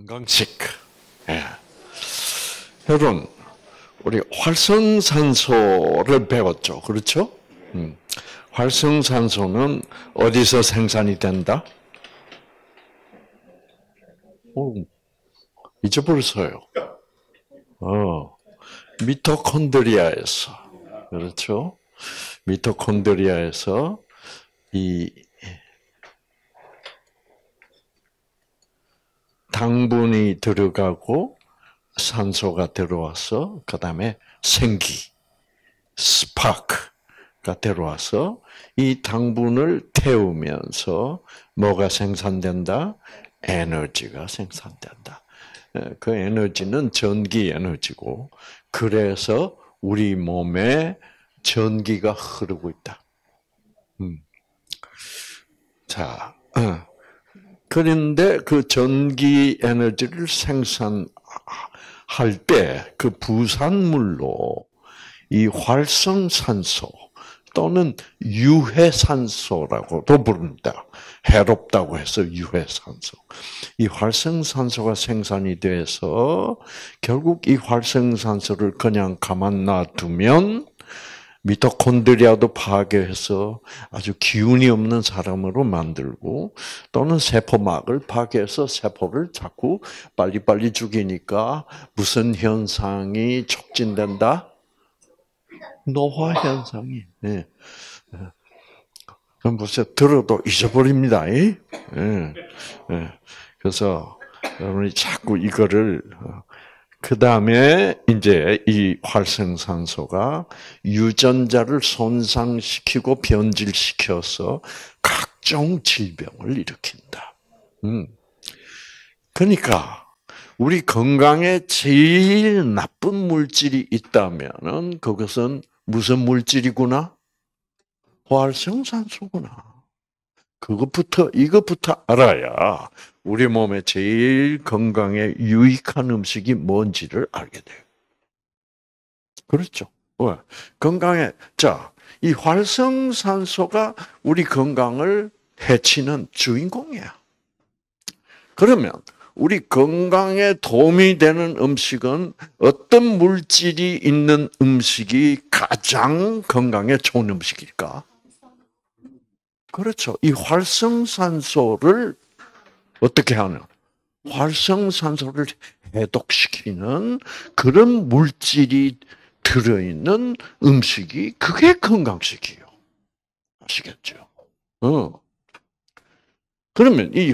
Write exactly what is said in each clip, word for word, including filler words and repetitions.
건강식. 예. 여러분, 우리 활성산소를 배웠죠. 그렇죠? 음. 활성산소는 어디서 생산이 된다? 오, 잊어버렸어요. 어, 미토콘드리아에서. 그렇죠? 미토콘드리아에서 이 당분이 들어가고 산소가 들어와서 그 다음에 생기, 스파크가 들어와서 이 당분을 태우면서 뭐가 생산된다? 에너지가 생산된다. 그 에너지는 전기 에너지고 그래서 우리 몸에 전기가 흐르고 있다. 음. 자, 그런데 그 전기 에너지를 생산할 때 그 부산물로 이 활성산소 또는 유해산소라고도 부릅니다. 해롭다고 해서 유해산소. 이 활성산소가 생산이 돼서 결국 이 활성산소를 그냥 가만 놔두면 미토콘드리아도 파괴해서 아주 기운이 없는 사람으로 만들고 또는 세포막을 파괴해서 세포를 자꾸 빨리빨리 죽이니까 무슨 현상이 촉진된다? 노화 현상이. 네. 그럼 보세요. 들어도 잊어버립니다. 네. 네. 그래서 여러분이 자꾸 이거를 그 다음에 이제 이 활성산소가 유전자를 손상시키고 변질시켜서 각종 질병을 일으킨다. 음. 그러니까 우리 건강에 제일 나쁜 물질이 있다면은 그것은 무슨 물질이구나? 활성산소구나. 그것부터 이것부터 알아야 우리 몸에 제일 건강에 유익한 음식이 뭔지를 알게 돼요. 그렇죠? 왜? 건강에 자, 이 활성산소가 우리 건강을 해치는 주인공이야. 그러면 우리 건강에 도움이 되는 음식은 어떤 물질이 있는 음식이 가장 건강에 좋은 음식일까? 그렇죠. 이 활성산소를 어떻게 하냐? 활성산소를 해독시키는 그런 물질이 들어있는 음식이 그게 건강식이에요. 아시겠죠? 어. 그러면 이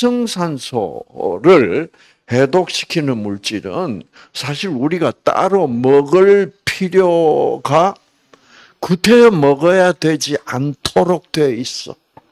활성산소를 해독시키는 물질은 사실 우리가 따로 먹을 필요가 구태여 먹어야 되지 않도록 되어 있어.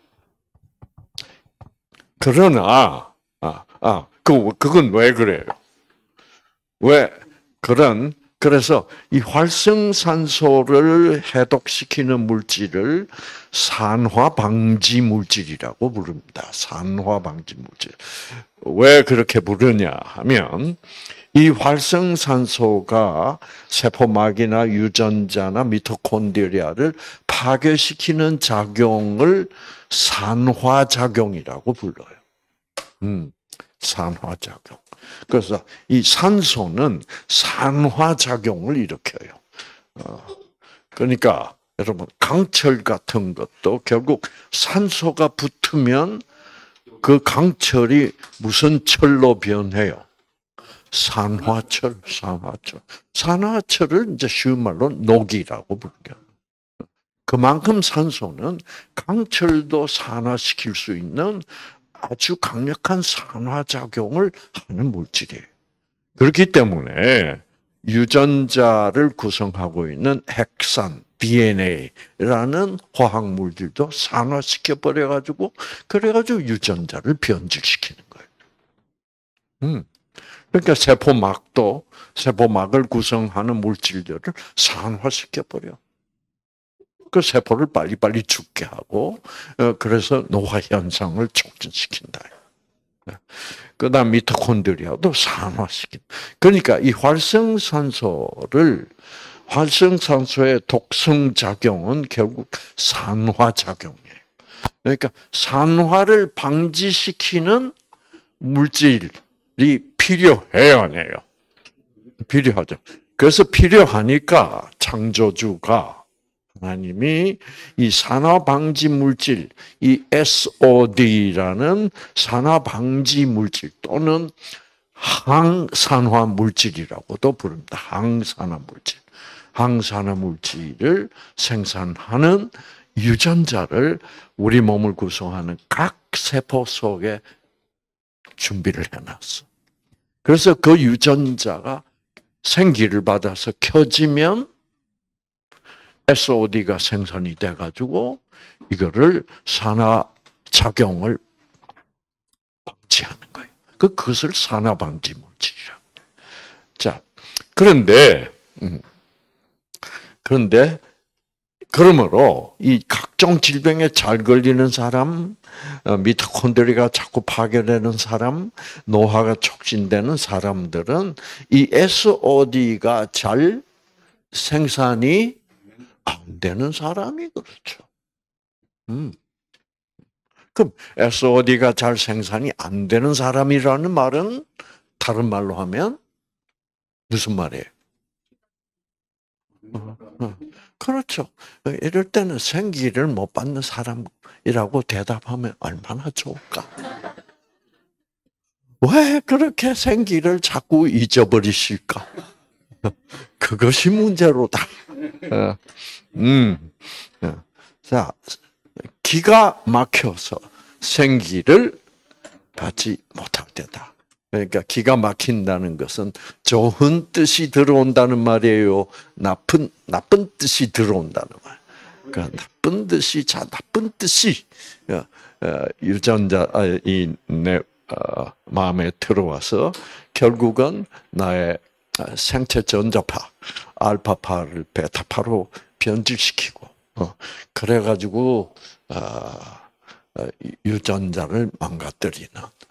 그러나, 아, 아, 그, 그건 왜 그래요? 왜? 그런, 그래서 이 활성산소를 해독시키는 물질을 산화방지 물질이라고 부릅니다. 산화방지 물질. 왜 그렇게 부르냐 하면, 이 활성산소가 세포막이나 유전자나 미토콘드리아를 파괴시키는 작용을 산화작용이라고 불러요. 음, 산화작용. 그래서 이 산소는 산화작용을 일으켜요. 어, 그러니까 여러분 강철 같은 것도 결국 산소가 붙으면 그 강철이 무슨 철로 변해요? 산화철, 산화철. 산화철을 이제 쉬운 말로 녹이라고 부르죠. 그만큼 산소는 강철도 산화시킬 수 있는 아주 강력한 산화작용을 하는 물질이에요. 그렇기 때문에 유전자를 구성하고 있는 핵산, 디엔에이라는 화학물질도 산화시켜버려가지고, 그래가지고 유전자를 변질시키는 거예요. 음. 그러니까 세포막도 세포막을 구성하는 물질들을 산화시켜버려. 그 세포를 빨리빨리 죽게 하고, 그래서 노화 현상을 촉진시킨다. 그 다음 미토콘드리아도 산화시킨. 그러니까 이 활성산소를, 활성산소의 독성작용은 결국 산화작용이에요. 그러니까 산화를 방지시키는 물질, 필요해요, 안 해요? 필요하죠. 그래서 필요하니까 창조주가 하나님이 이 산화 방지 물질, 이 에스오디라는 산화 방지 물질 또는 항산화 물질이라고도 부릅니다. 항산화 물질. 항산화 물질을 생산하는 유전자를 우리 몸을 구성하는 각 세포 속에 준비를 해놨어. 그래서 그 유전자가 생기를 받아서 켜지면 에스오디가 생산이 돼가지고 이거를 산화 작용을 방지하는 거예요. 그 그것을 산화 방지 물질이라고. 자, 그런데 음, 그런데 그러므로 이 각종 질병에 잘 걸리는 사람, 미토콘드리아가 자꾸 파괴되는 사람, 노화가 촉진되는 사람들은 이 에스오디가 잘 생산이 안 되는 사람이 그렇죠. 음. 그럼 에스오디가 잘 생산이 안 되는 사람이라는 말은 다른 말로 하면 무슨 말이에요? 어, 어. 그렇죠. 이럴 때는 생기를 못 받는 사람이라고 대답하면 얼마나 좋을까? 왜 그렇게 생기를 자꾸 잊어버리실까? 그것이 문제로다. 음. 자, 기가 막혀서 생기를 받지 못할 때다. 그러니까 기가 막힌다는 것은 좋은 뜻이 들어온다는 말이에요. 나쁜 나쁜 뜻이 들어온다는 말. 그러니까 나쁜 뜻이 자 나쁜 뜻이 유전자 이내 마음에 들어와서 결국은 나의 생체 전자파 알파파를 베타파로 변질시키고 그래가지고 유전자를 망가뜨리는.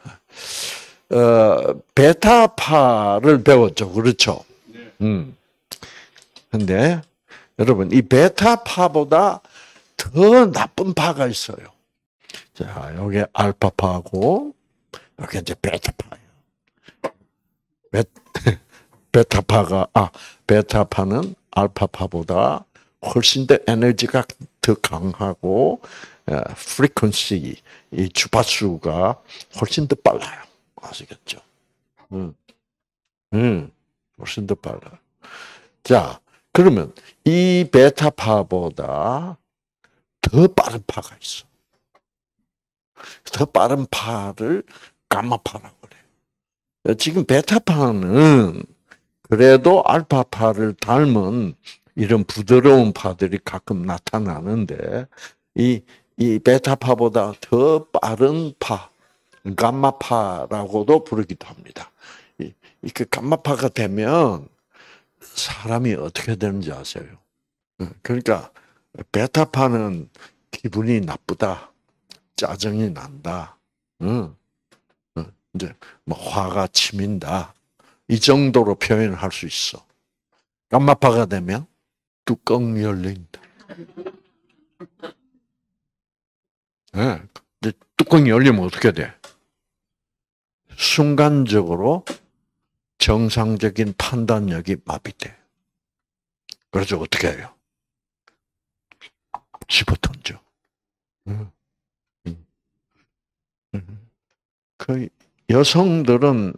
어, 베타파를 배웠죠. 그렇죠? 음. 근데, 여러분, 이 베타파보다 더 나쁜 파가 있어요. 자, 여기 알파파고, 여기 이제 베타파예요. 베, 베타파가, 아, 베타파는 알파파보다 훨씬 더 에너지가 더 강하고, 프리퀀시, 이 주파수가 훨씬 더 빨라요. 아시겠죠? 음, 음, 훨씬 더 빨라. 자, 그러면 이 베타파보다 더 빠른 파가 있어. 더 빠른 파를 감마파라고 그래. 지금 베타파는 그래도 알파파를 닮은 이런 부드러운 파들이 가끔 나타나는데 이, 이 베타파보다 더 빠른 파, 감마파라고도 부르기도 합니다. 이렇게 감마파가 되면 사람이 어떻게 되는지 아세요? 그러니까 베타파는 기분이 나쁘다, 짜증이 난다, 응, 이제 뭐 화가 치민다 이 정도로 표현을 할 수 있어. 감마파가 되면 뚜껑 열린다. 네. 뚜껑이 열리면 어떻게 돼? 순간적으로 정상적인 판단력이 마비돼. 그래서 어떻게 해요? 집어 던져. 그 여성들은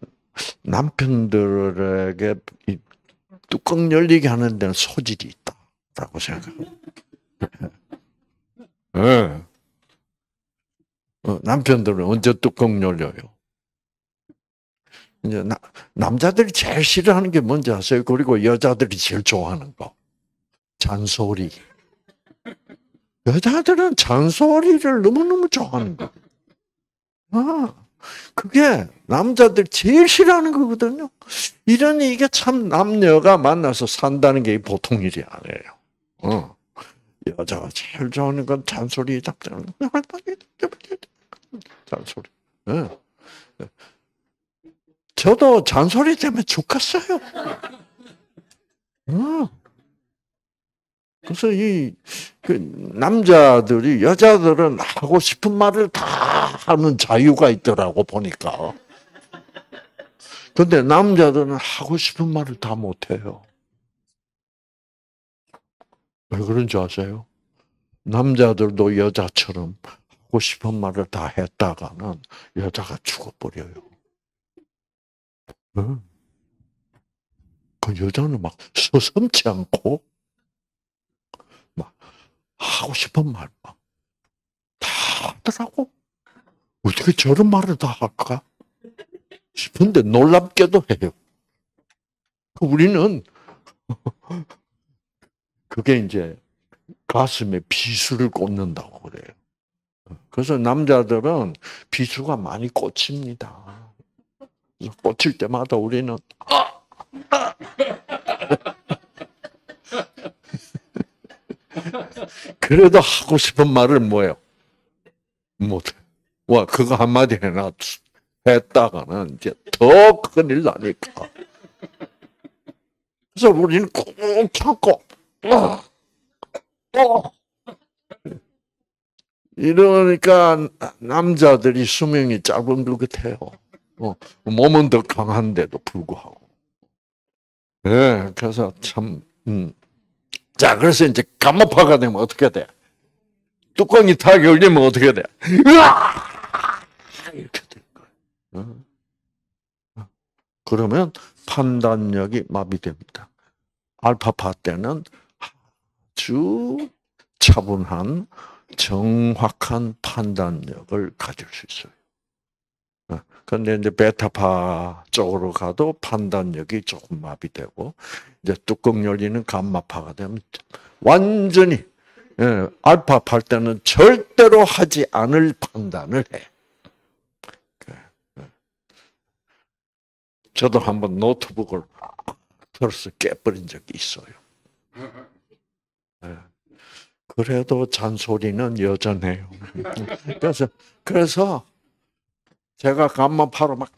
남편들에게 뚜껑 열리게 하는 데는 소질이 있다라고 생각합니다. 네. 남편들은 언제 뚜껑 열려요? 이제 나, 남자들이 제일 싫어하는 게 뭔지 아세요? 그리고 여자들이 제일 좋아하는 거. 잔소리. 여자들은 잔소리를 너무너무 좋아하는 거. 아, 그게 남자들 제일 싫어하는 거거든요. 이러니 이게 참 남녀가 만나서 산다는 게 보통 일이 아니에요. 어. 여자가 제일 좋아하는 건 잔소리, 잡장, 잔소리. 네. 저도 잔소리 때문에 죽겠어요. 어. 그래서 이 그 남자들이 여자들은 하고 싶은 말을 다 하는 자유가 있더라고 보니까. 근데 남자들은 하고 싶은 말을 다 못해요. 왜 그런 줄 아세요? 남자들도 여자처럼 하고 싶은 말을 다 했다가는 여자가 죽어버려요. 응. 그 여자는 막 서슴지 않고 막 하고 싶은 말 막 다 하더라고. 어떻게 저런 말을 다 할까 싶은데 놀랍게도 해요. 우리는 그게 이제 가슴에 비수를 꽂는다고 그래요. 그래서 남자들은 비수가 많이 꽂힙니다. 꽂힐 때마다 우리는 아! 아! 그래도 하고 싶은 말을 뭐예요? 못해. 와, 그거 한마디 해놨, 했다가는 이제 더 큰일 나니까. 그래서 우리는 꾹 참고, 어, 어. 이러니까 남자들이 수명이 짧은 것 같아요. 어, 몸은 더 강한데도 불구하고. 예, 네, 그래서 참, 음. 자, 그래서 이제 감마파가 되면 어떻게 돼? 뚜껑이 다 열리면 어떻게 돼? 으아! 이렇게 될 거예요. 그러면 판단력이 마비됩니다. 알파파 때는 아주 차분한 정확한 판단력을 가질 수 있어요. 그런데 이제 베타파 쪽으로 가도 판단력이 조금 마비되고, 이제 뚜껑 열리는 감마파가 되면 완전히, 예, 알파파 할 때는 절대로 하지 않을 판단을 해. 저도 한번 노트북을 털어서 깨버린 적이 있어요. 예. 그래도 잔소리는 여전해요. 그래서, 그래서 제가 감마파로 막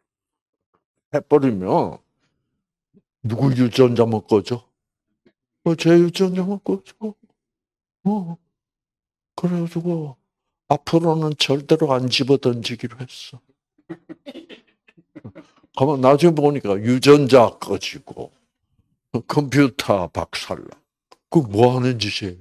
해버리면 누구 유전자 먹거죠? 어, 제 유전자 먹거죠. 어. 그래가지고 앞으로는 절대로 안 집어 던지기로 했어. 가만 나중에 보니까 유전자 꺼지고 컴퓨터 박살나. 그 뭐 하는 짓이에요?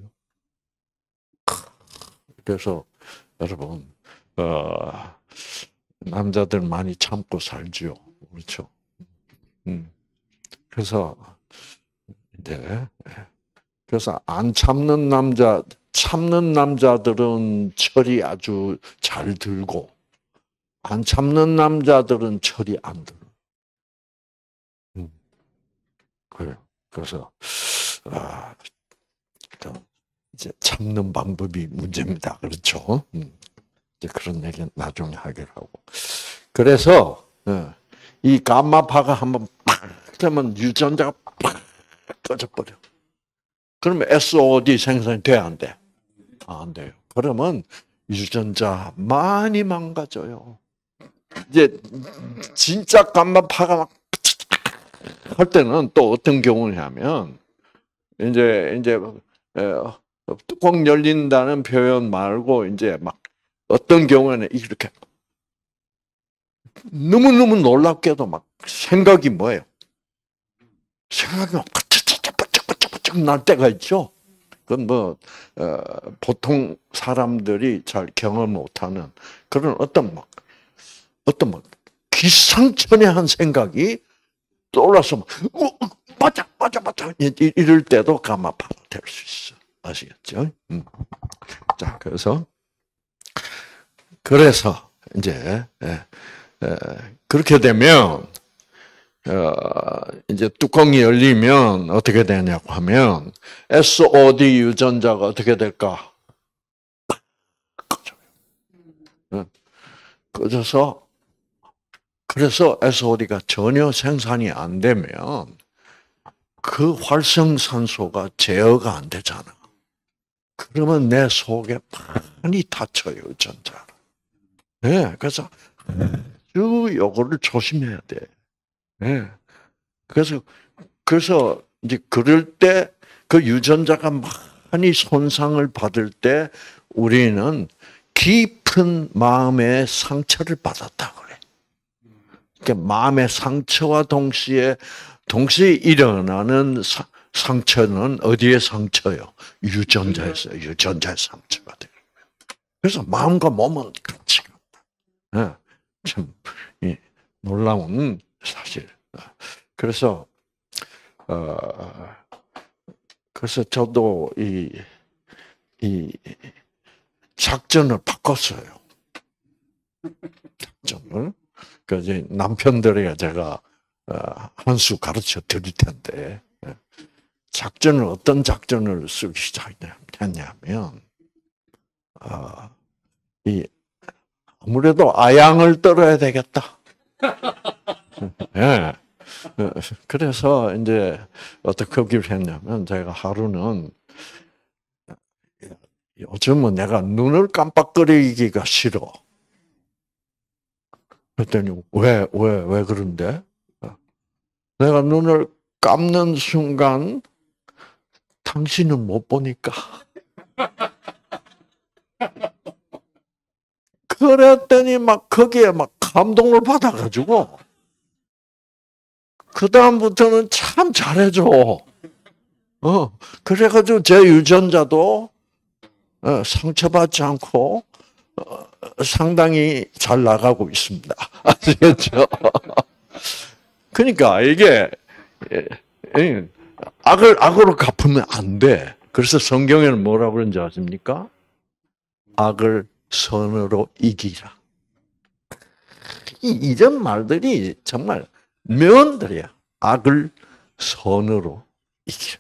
그래서 여러분, 어, 남자들 많이 참고 살죠. 그렇죠? 음. 그래서 이제 그래서 안 참는 남자, 참는 남자들은 철이 아주 잘 들고 안 참는 남자들은 철이 안 들어. 음. 그래요. 그래서 아, 이제 참는 방법이 문제입니다. 그렇죠? 음. 이제 그런 얘기는 나중에 하기로 하고. 그래서 이 감마파가 한번 팍 되면 유전자가 팍 꺼져버려. 그러면 에스오디 생산이 돼, 안 돼? 아, 안 돼요. 그러면 유전자 많이 망가져요. 이제 진짜 감마파가 막 할 때는 또 어떤 경우냐면 이제 이제 뚜껑 열린다는 표현 말고 이제 막 어떤 경우에는 이렇게 너무 너무 놀랍게도 막 생각이 뭐예요? 생각이 막 번쩍번쩍번쩍번쩍 날 때가 있죠. 그건 뭐 어, 보통 사람들이 잘 경험 못하는 그런 어떤 막 어떤 막 기상천외한 생각이 떠올라서 막 어, 맞아 맞아 맞아 이럴 때도 감마파가 될 수 있어. 아시겠죠? 음. 자, 그래서 그래서 이제 예, 예, 그렇게 되면 어, 이제 뚜껑이 열리면 어떻게 되냐고 하면 에스오디 유전자가 어떻게 될까? 꺼져요. 꺼져서 그래서 에스오디가 전혀 생산이 안 되면 그 활성산소가 제어가 안 되잖아. 그러면 내 속에 많이 다쳐요, 유전자. 네, 그래서 아주 요거를 조심해야 돼. 네. 그래서 그래서 이제 그럴 때 그 유전자가 많이 손상을 받을 때 우리는 깊은 마음의 상처를 받았다 그래. 그러니까 마음의 상처와 동시에 동시에 일어나는 사, 상처는 어디의 상처요? 유전자에서 유전자의 상처가 돼요. 그래서 마음과 몸은 같이 간다. 참 놀라운 사실. 그래서 어 그래서 저도 이 이 작전을 바꿨어요. 작전을. 그 이제 남편들에게 제가 한 수 가르쳐 드릴 텐데 작전을 어떤 작전을 쓰기 시작했냐면 어, 이 아무래도 아양을 떨어야 되겠다. 예. 그래서 이제 어떻게 하기로 했냐면 제가 하루는 요즘은 내가 눈을 깜빡거리기가 싫어. 그랬더니 왜, 왜, 왜 그런데? 내가 눈을 감는 순간 당신은 못 보니까. 그랬더니 막 거기에 막 감동을 받아가지고 그 다음부터는 참 잘해줘. 어, 그래가지고 제 유전자도 어, 상처받지 않고 어, 상당히 잘 나가고 있습니다. 아시겠죠? 그러니까 이게 악을 악으로 갚으면 안 돼. 그래서 성경에는 뭐라고 그러는지 아십니까? 악을 선으로 이기라. 이런 말들이 정말 명언들이야. 악을 선으로 이기라.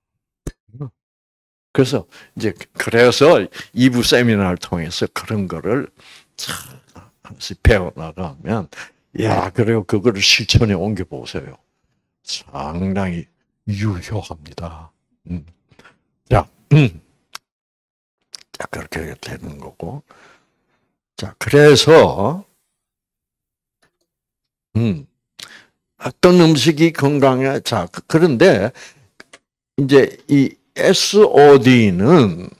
그래서 이제 그래서 이 부 세미나를 통해서 그런 거를 하나씩 배워 나가면 야, 그래요. 그거를 실천에 옮겨 보세요. 상당히 유효합니다. 음. 자, 음. 자, 그렇게 되는 거고. 자, 그래서 음. 어떤 음식이 건강해? 자, 그런데 이제 이 에스오디는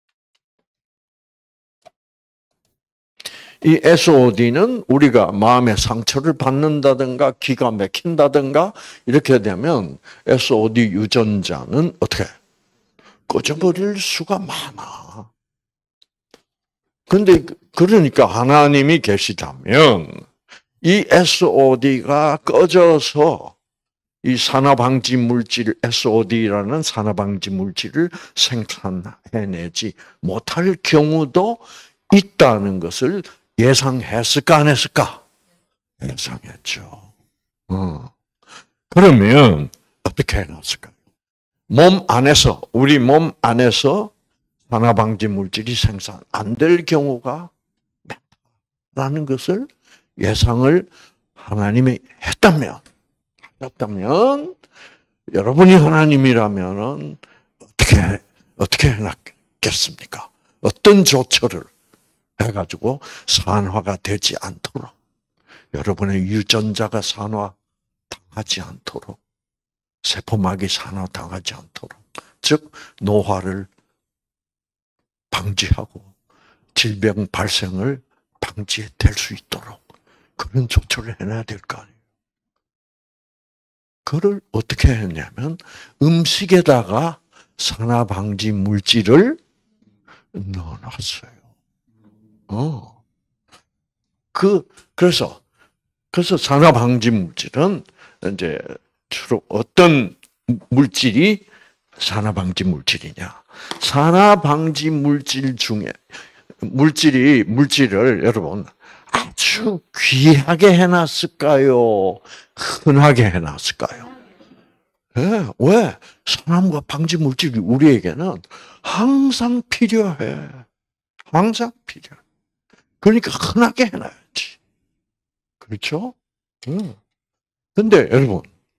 이 에스오디는 우리가 마음의 상처를 받는다든가 기가 막힌다든가 이렇게 되면 에스오디 유전자는 어떻게 꺼져버릴 수가 많아. 근데 그러니까 하나님이 계시다면 이 에스오디가 꺼져서 이 산화방지 물질 에스오디라는 산화방지 물질을 생산해내지 못할 경우도 있다는 것을 예상했을까 안 했을까? 예상했죠. 어. 그러면 어떻게 해놨을까요? 몸 안에서 우리 몸 안에서 산화방지 물질이 생산 안 될 경우가 많다는 것을 예상을 하나님이 했다면 했다면 여러분이 하나님이라면은 어떻게 어떻게 해놨겠습니까? 어떤 조처를 해가지고 산화가 되지 않도록 여러분의 유전자가 산화 당하지 않도록 세포막이 산화 당하지 않도록 즉 노화를 방지하고 질병 발생을 방지될 수 있도록 그런 조처를 해놔야 될 거 아니에요. 그걸 어떻게 했냐면 음식에다가 산화 방지 물질을 넣어놨어요. 어. 그, 그래서, 그래서 산화방지 물질은 이제 주로 어떤 물질이 산화방지 물질이냐. 산화방지 물질 중에, 물질이, 물질을 여러분 아주 귀하게 해놨을까요? 흔하게 해놨을까요? 네, 왜? 산화물과 방지 물질이 우리에게는 항상 필요해. 항상 필요해. 그러니까 흔하게 해놔야지. 그렇죠? 응. 근데 여러분,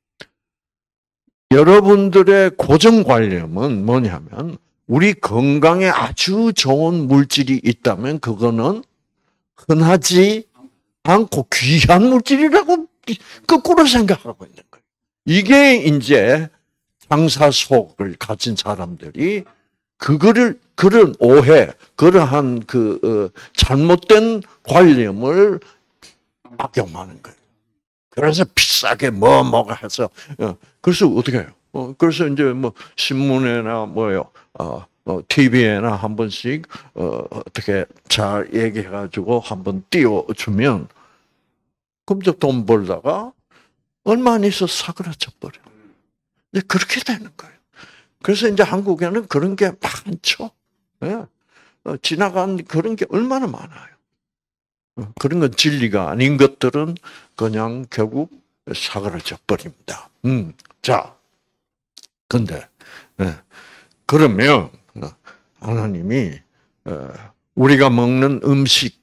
여러분들의 고정관념은 뭐냐면, 우리 건강에 아주 좋은 물질이 있다면, 그거는 흔하지 않고 귀한 물질이라고 거꾸로 생각하고 있는 거예요. 이게 이제 장사 속을 가진 사람들이 그거를 그런 오해, 그러한 그 어, 잘못된 관념을 악용하는 거예요. 그래서 비싸게 뭐 뭐가 해서 어, 그래서 어떻게 해요? 어, 그래서 이제 뭐 신문에나 뭐요, 어, 어 티비에나 한 번씩 어, 어떻게 잘 얘기해가지고 한번 띄워주면 그럼 돈 벌다가 얼마 안 있어 사그라져 버려. 이제 그렇게 되는 거예요. 그래서 이제 한국에는 그런 게 많죠. 예. 어, 지나간 그런 게 얼마나 많아요. 어, 그런 건 진리가 아닌 것들은 그냥 결국 사그라져 버립니다. 음, 자, 근데 예, 그러면 하나님이 어, 우리가 먹는 음식,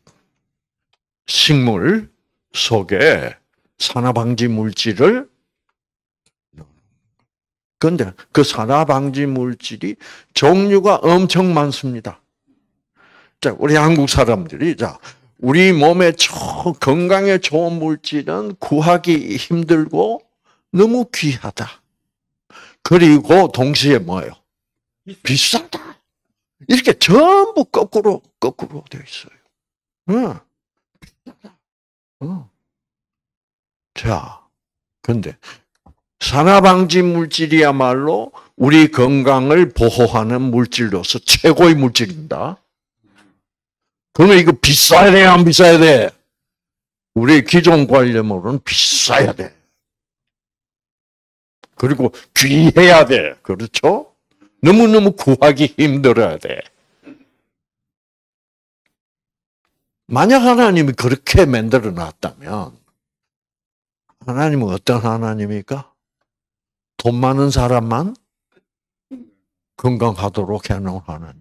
식물 속에 산화방지 물질을 그런데 그 산화방지 물질이 종류가 엄청 많습니다. 자, 우리 한국 사람들이 자, 우리 몸에 조, 건강에 좋은 물질은 구하기 힘들고 너무 귀하다. 그리고 동시에 뭐예요? 비싸다. 이렇게 전부 거꾸로 거꾸로 되어 있어요. 응. 응. 자, 근데 산화방지 물질이야말로 우리 건강을 보호하는 물질로서 최고의 물질입니다. 그러면 이거 비싸야 돼, 안 비싸야 돼? 우리 기존 관념으로는 비싸야 돼. 그리고 귀해야 돼. 그렇죠? 너무너무 구하기 힘들어야 돼. 만약 하나님이 그렇게 만들어 놨다면, 하나님은 어떤 하나님입니까? 돈 많은 사람만 건강하도록 해놓은 하나님.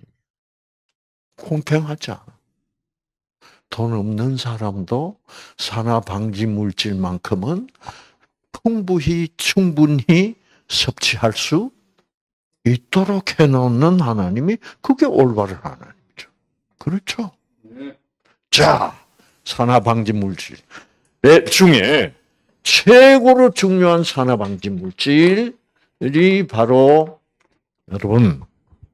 공평하지 않아. 돈 없는 사람도 산화방지 물질만큼은 풍부히 충분히 섭취할 수 있도록 해놓는 하나님이 그게 올바른 하나님이죠. 그렇죠? 자, 산화방지 물질 중에 최고로 중요한 산화방지 물질이 바로 여러분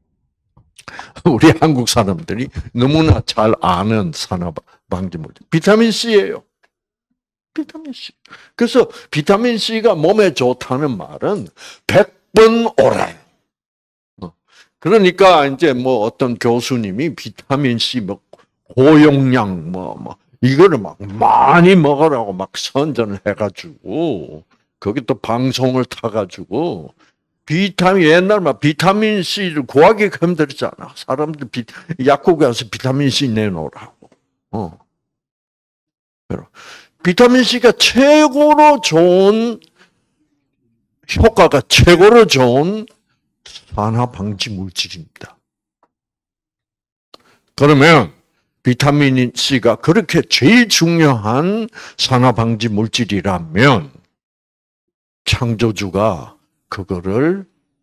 우리 한국 사람들이 너무나 잘 아는 산화방지 물질 비타민 C예요. 비타민 C. 그래서 비타민 C가 몸에 좋다는 말은 백 번 옳아요. 그러니까 이제 뭐 어떤 교수님이 비타민 C 뭐 고용량 뭐 뭐 이거를 막 많이 먹으라고 막 선전을 해가지고 거기 또 방송을 타가지고 비타민 옛날 막 비타민 C를 구하기 힘들잖아. 사람들 비, 약국에 가서 비타민 C 내놓으라고. 어. 비타민 C가 최고로 좋은 효과가 최고로 좋은 산화방지 물질입니다. 그러면 비타민 C가 그렇게 제일 중요한 산화방지 물질이라면 창조주가 그거를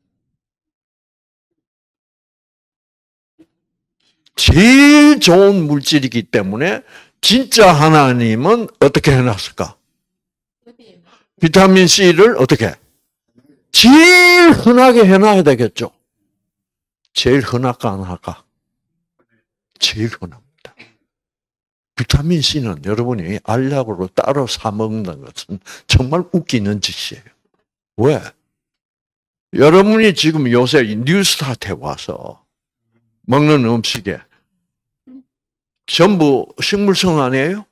제일 좋은 물질이기 때문에 진짜 하나님은 어떻게 해놨을까? 비타민 C를 어떻게? 제일 흔하게 해놔야 되겠죠. 제일 흔할까 안 할까? 제일 흔합니다. 비타민 C는 여러분이 알약으로 따로 사 먹는 것은 정말 웃기는 짓이에요. 왜? 여러분이 지금 요새 뉴스타트에 와서 먹는 음식에 전부 식물성 아니에요?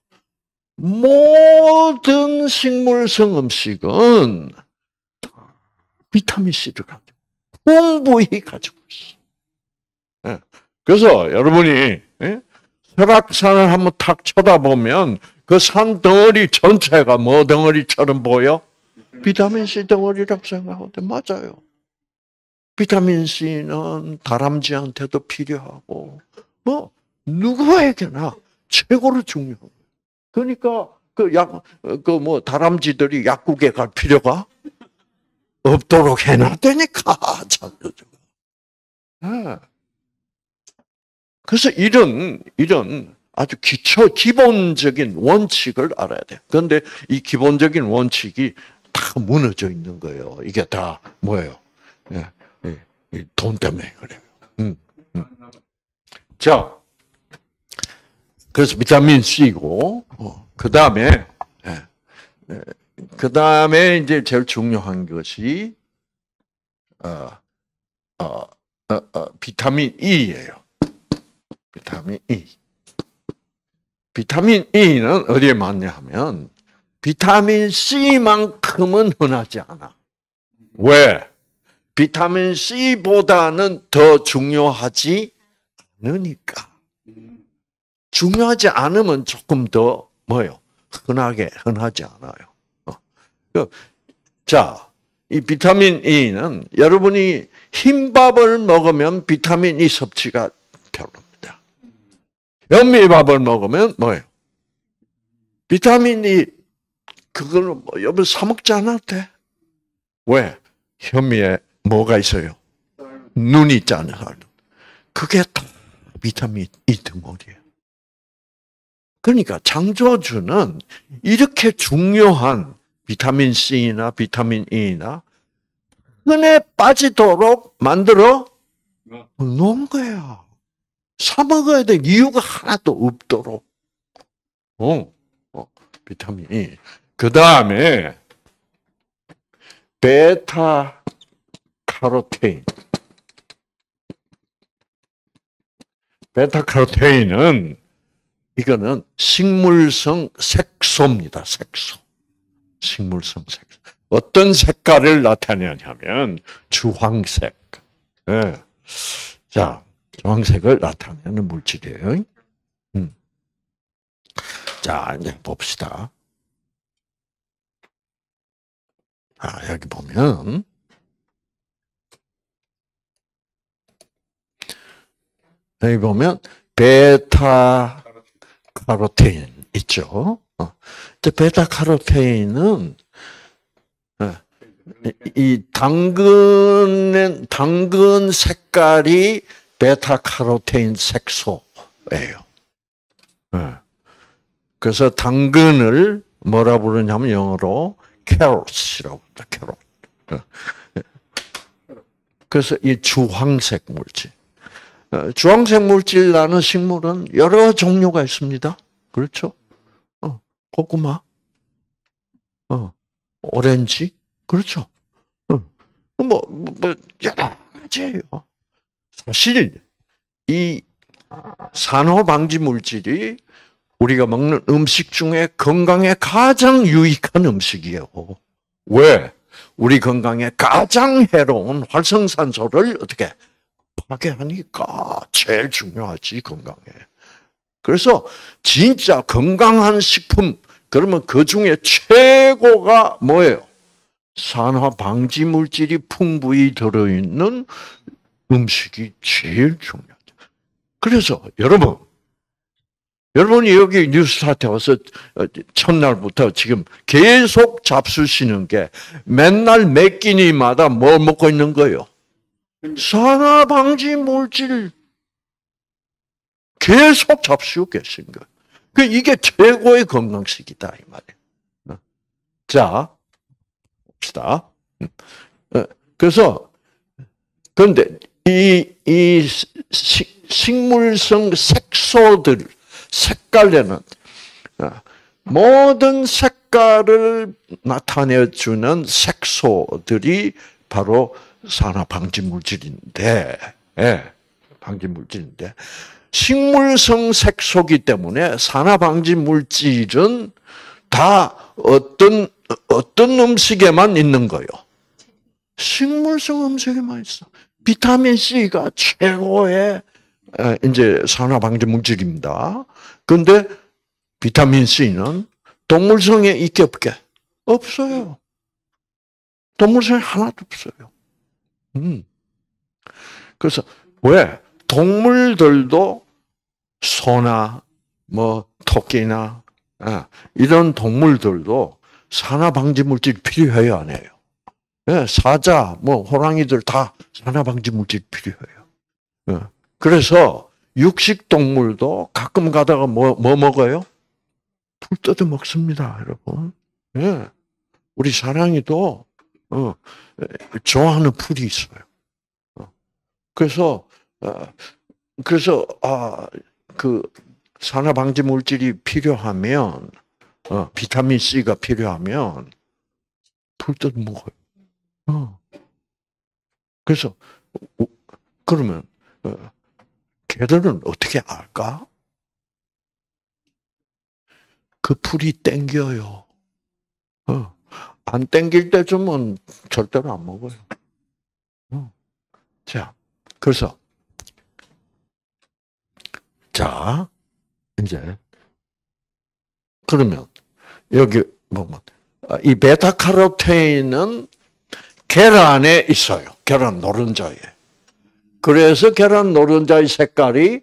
모든 식물성 음식은 비타민 C를 가지고 풍부히 가지고 있어. 그래서 여러분이 설악산을 한번 탁 쳐다보면 그 산 덩어리 전체가 뭐 덩어리처럼 보여? 비타민 C 덩어리라고 생각하는데 맞아요. 비타민 C는 다람쥐한테도 필요하고 뭐 누구에게나 최고로 중요해요. 그러니까 그 약 그 뭐 다람쥐들이 약국에 갈 필요가 없도록 해놨다니까 창조주가. 네. 그래서 이런 이런 아주 기초 기본적인 원칙을 알아야 돼. 그런데 이 기본적인 원칙이 다 무너져 있는 거예요. 이게 다 뭐예요? 예, 예, 돈 때문에 그래요. 음, 음. 자, 그래서 비타민 C고 어, 그 다음에 예, 예, 그 다음에 이제 제일 중요한 것이, 어, 어, 어, 어, 비타민 E예요. 비타민 E. 비타민 E는 어디에 많냐 하면, 비타민 C만큼은 흔하지 않아. 왜? 비타민 C보다는 더 중요하지 않으니까. 중요하지 않으면 조금 더 뭐요? 흔하게 흔하지 않아요. 어. 자, 이 비타민 E는 여러분이 흰밥을 먹으면 비타민 E 섭취가 별로입니다. 현미밥을 먹으면 뭐예요? 비타민 E 그걸 뭐 여러분 사 먹지 않아도 돼. 왜? 현미에 뭐가 있어요? 눈이 있잖아요. 그게 다 비타민 E 덩어리예요. 그러니까 창조주는 이렇게 중요한 비타민 C나 비타민 E나 흔해 빠지도록 만들어 놓은 거야. 사 먹어야 될 이유가 하나도 없도록. 어, 어 비타민 E. 그 다음에 베타 카로테인. 베타 카로테인은 이거는 식물성 색소입니다. 색소. 식물성 색소. 어떤 색깔을 나타내냐면 주황색. 네. 자, 주황색을 나타내는 물질이에요. 음. 자, 이제 봅시다. 아, 여기 보면 여기 보면 베타 카로테인 있죠. 어. 베타 카로테인은 이 당근은 당근 색깔이 베타 카로테인 색소예요. 그래서 당근을 뭐라 부르냐면 영어로 캐럿이라고 합니다. 캐럿. 그래서 이 주황색 물질. 주황색 물질 나는 식물은 여러 종류가 있습니다. 그렇죠? 어, 고구마, 어, 오렌지, 그렇죠? 어, 뭐, 뭐, 여러 가지예요. 사실, 이 산호 방지 물질이 우리가 먹는 음식 중에 건강에 가장 유익한 음식이에요. 왜? 우리 건강에 가장 해로운 활성산소를 어떻게 파괴하니까 제일 중요하지, 건강에. 그래서 진짜 건강한 식품, 그러면 그 중에 최고가 뭐예요? 산화 방지 물질이 풍부히 들어있는 음식이 제일 중요하죠. 그래서 여러분, 여러분이 여기 뉴스타트에 와서 첫날부터 지금 계속 잡수시는 게 맨날 몇 끼니마다 뭘 먹고 있는 거예요? 산화 방지 물질 계속 잡수고 계신 거예요. 그 이게 최고의 건강식이다 이 말이에요. 자, 봅시다. 그래서 그런데 이, 이 식물성 색소들 색깔에는 모든 색깔을 나타내주는 색소들이 바로 산화 방지 물질인데, 예, 방지 물질인데, 식물성 색소기 때문에 산화 방지 물질은 다 어떤, 어떤 음식에만 있는 거요? 식물성 음식에만 있어. 비타민 C가 최고의, 이제 산화 방지 물질입니다. 근데 비타민 C는 동물성에 있게 없게? 없어요. 동물성에 하나도 없어요. 음. 그래서 왜 동물들도 소나 뭐 토끼나 아, 이런 동물들도 산화 방지 물질 필요해요, 안 해요? 네, 사자, 뭐 호랑이들 다 산화 방지 물질 필요해요. 네. 그래서 육식 동물도 가끔 가다가 뭐, 뭐 먹어요? 풀 뜯어 먹습니다, 여러분. 네. 우리 사랑이도 어, 좋아하는 풀이 있어요. 어. 그래서 어, 그래서 아, 그 산화 방지 물질이 필요하면 어, 비타민 C가 필요하면 풀떼도 먹어요. 어. 그래서 그러면 개들은 어떻게 알까? 그 풀이 땡겨요. 어. 안 땡길 때쯤은 절대로 안 먹어요. 어. 자, 그래서 자 이제 그러면 여기 보면 이 베타카로테인은 계란에 있어요. 계란 노른자에. 그래서 계란 노른자의 색깔이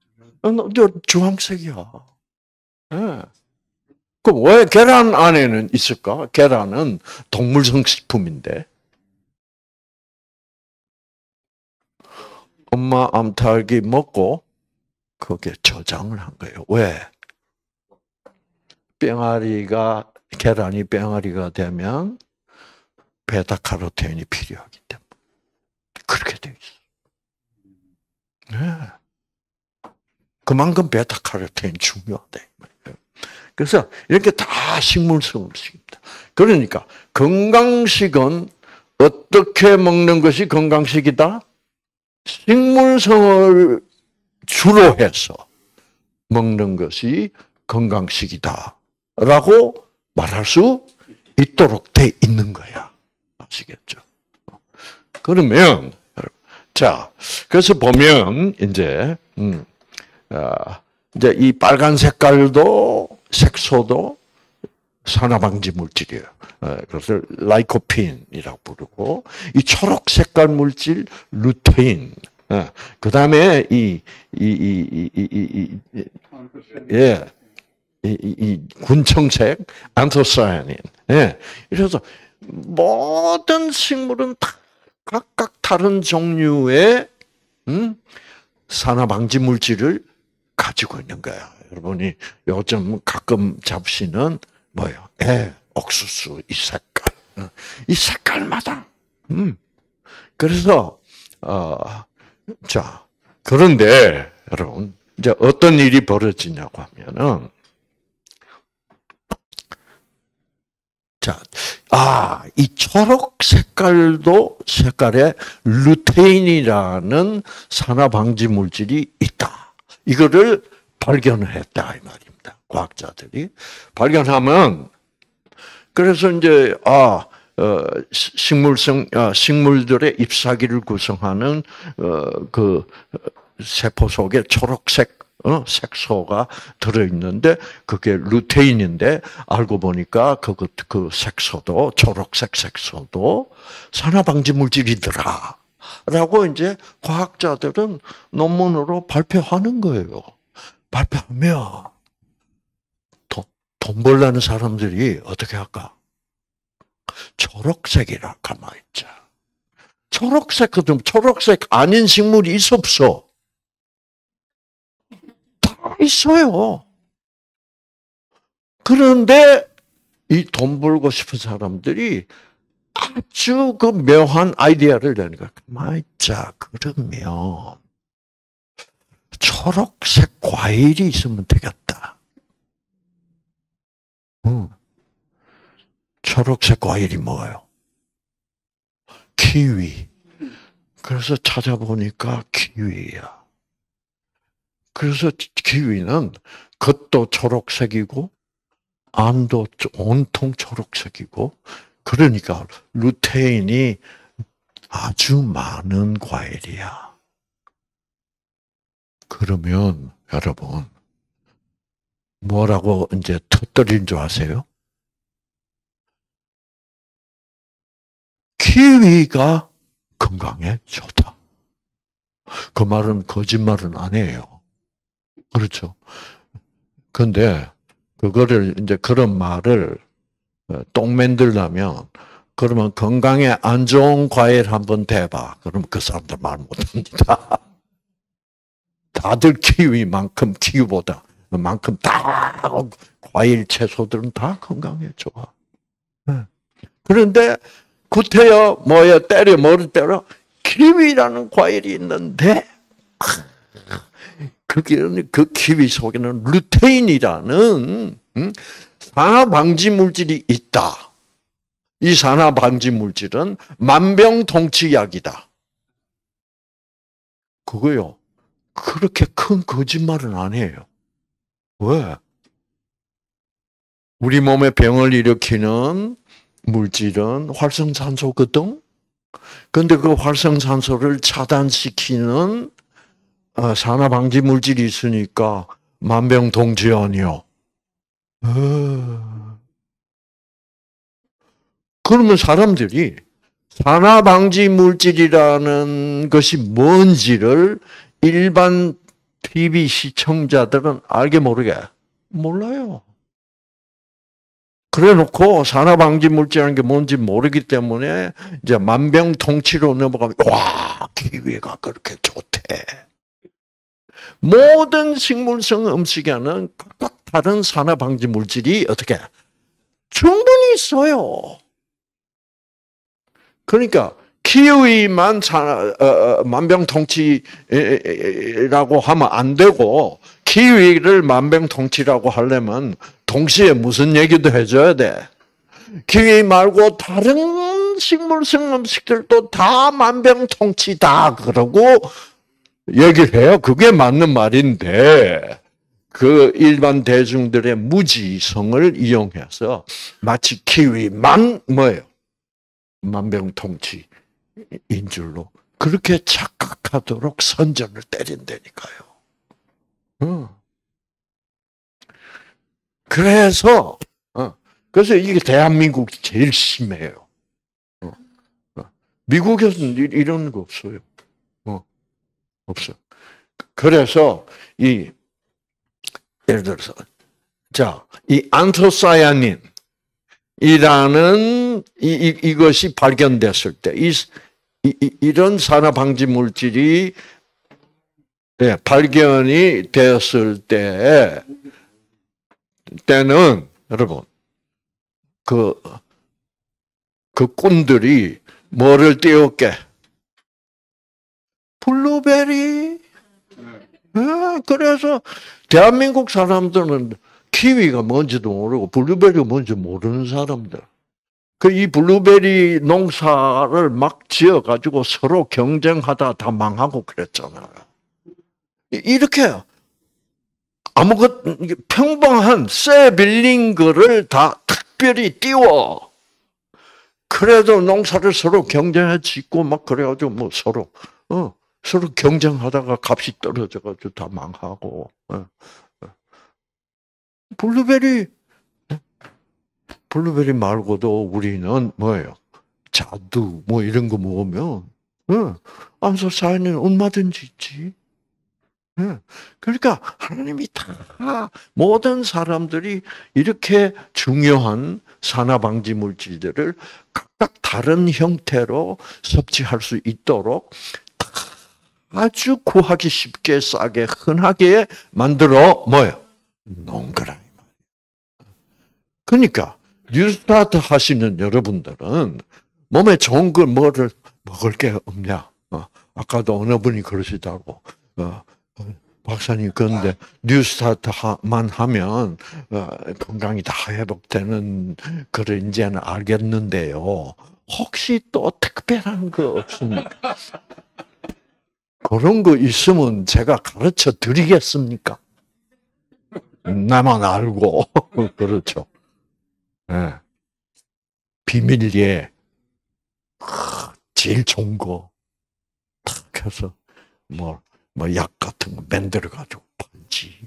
주황색이야. 네. 그럼 왜 계란 안에는 있을까? 계란은 동물성 식품인데. 엄마 암탉이 먹고 거기에 저장을 한 거예요. 왜? 뿅아리가, 계란이 뿅아리가 되면 베타카로테인이 필요하기 때문에. 그렇게 돼 있어. 네. 그만큼 베타카로테인 중요하다. 그래서 이렇게 다 식물성을 씁니다. 그러니까 건강식은 어떻게 먹는 것이 건강식이다? 식물성을 주로 해서 먹는 것이 건강식이다라고 말할 수 있도록 돼 있는 거야. 아시겠죠? 그러면 자, 그래서 보면 이제 음, 아, 이제 이 빨간 색깔도 색소도 산화방지 물질이에요. 그래서 라이코핀이라고 부르고 이 초록 색깔 물질 루테인. 그 다음에 이 이 이 이 이 예. 이, 이, 이 군청색 안토사야닌. 예. 그래서 모든 식물은 다 각각 다른 종류의 음? 산화방지 물질을 가지고 있는 거야. 여러분이 요즘 가끔 잡시는 뭐예요? 예, 옥수수 이 색깔, 이 색깔마다. 음. 그래서 어, 자 그런데 여러분 이제 어떤 일이 벌어지냐고 하면은 자, 아, 이 초록 색깔도 색깔에 루테인이라는 산화방지 물질이 있다. 이거를 발견을 했다 이 말입니다. 과학자들이 발견하면 그래서 이제 아 어, 식물성 아, 식물들의 잎사귀를 구성하는 어, 그 세포 속에 초록색 어, 색소가 들어 있는데 그게 루테인인데 알고 보니까 그것 그 색소도 초록색 색소도 산화방지 물질이더라라고 이제 과학자들은 논문으로 발표하는 거예요. 발표하면 돈, 돈 벌라는 사람들이 어떻게 할까? 초록색이라 가만히 있자. 초록색 그럼 초록색 아닌 식물이 있어 없어? 다 있어요. 그런데 이 돈 벌고 싶은 사람들이 아주 그 묘한 아이디어를 내는 거야. 가만히 있자. 그러면 초록색 과일이 있으면 되겠다. 응. 초록색 과일이 뭐예요? 키위. 그래서 찾아보니까 키위야. 그래서 키위는 겉도 초록색이고 안도 온통 초록색이고 그러니까 루테인이 아주 많은 과일이야. 그러면 여러분 뭐라고 이제 터뜨린 줄 아세요? 키위가 건강에 좋다. 그 말은 거짓말은 아니에요. 그렇죠. 근데 그거를 이제 그런 말을 똥 만들려면 그러면 건강에 안 좋은 과일 한번 대봐. 그러면 그 사람들 말 못합니다. 다들 키위만큼 키위보다 만큼 다 과일 채소들은 다 건강에 좋아. 그런데 구태여 뭐야 때려 뭐를 때려 키위라는 과일이 있는데 그게는 그 키위 속에는 루테인이라는 음, 산화방지 물질이 있다. 이 산화 방지 물질은 만병통치약이다. 그거요. 그렇게 큰 거짓말은 아니에요. 왜? 우리 몸에 병을 일으키는 물질은 활성산소거든. 근데 그 활성산소를 차단시키는 산화 방지 물질이 있으니까 만병통치 아니요. 어... 그러면 사람들이 산화 방지 물질이라는 것이 뭔지를 일반 티비 시청자들은 알게 모르게 몰라요. 그래 놓고 산화 방지 물질이라는 게 뭔지 모르기 때문에 이제 만병통치로 넘어가면 와, 키위가 그렇게 좋대. 모든 식물성 음식에는 각각 다른 산화 방지 물질이 어떻게 충분히 있어요. 그러니까 키위만 만병통치라고 하면 안 되고 키위를 만병통치라고 하려면 동시에 무슨 얘기도 해줘야 돼. 키위 말고 다른 식물성 음식들도 다 만병통치다 그러고 얘기를 해요. 그게 맞는 말인데 그 일반 대중들의 무지성을 이용해서 마치 키위만 뭐예요? 만병통치인 줄로 그렇게 착각하도록 선전을 때린다니까요. 어. 그래서 어. 그래서 이게 대한민국이 제일 심해요. 어. 어. 미국에서는 이런 거 없어요. 어. 없어. 그래서 이 예를 들어서 자, 이 안토사야닌 이라는 이, 이, 이것이 발견됐을 때, 이, 이, 이런 산화 방지 물질이 네, 발견이 되었을 때, 때는, 여러분, 그, 그 꾼들이 뭐를 띄웠게? 블루베리. 네, 그래서 대한민국 사람들은 키위가 뭔지도 모르고 블루베리가 뭔지 모르는 사람들. 그 이 블루베리 농사를 막 지어가지고 서로 경쟁하다 다 망하고 그랬잖아요. 이렇게 아무것 평범한 쇠 빌린 거를 다 특별히 띄워. 그래도 농사를 서로 경쟁해 짓고 막 그래가지고 뭐 서로 어 서로 경쟁하다가 값이 떨어져가지고 다 망하고. 어. 블루베리 블루베리 말고도 우리는 뭐예요? 자두 뭐 이런 거 먹으면 응, 안소사에는 얼마든지 있지. 응. 그러니까 하나님이 다 모든 사람들이 이렇게 중요한 산화 방지 물질들을 각각 다른 형태로 섭취할 수 있도록 아주 구하기 쉽게 싸게 흔하게 만들어 뭐예요? 놓은 거라. 그러니까 뉴스타트 하시는 여러분들은 몸에 좋은 걸 뭐를 먹을 게 없냐? 어, 아까도 어느 분이 그러시다고. 어, 박사님 그런데 뉴스타트만 하면 어, 건강이 다 회복되는 걸 이제는 알겠는데요. 혹시 또 특별한 거 없습니까? 그런 거 있으면 제가 가르쳐 드리겠습니까? 나만 알고 그렇죠. 네. 비밀리에 제일 좋은 거 탁 해서 뭐 뭐 약 같은 거 만들어 가지고 팔지.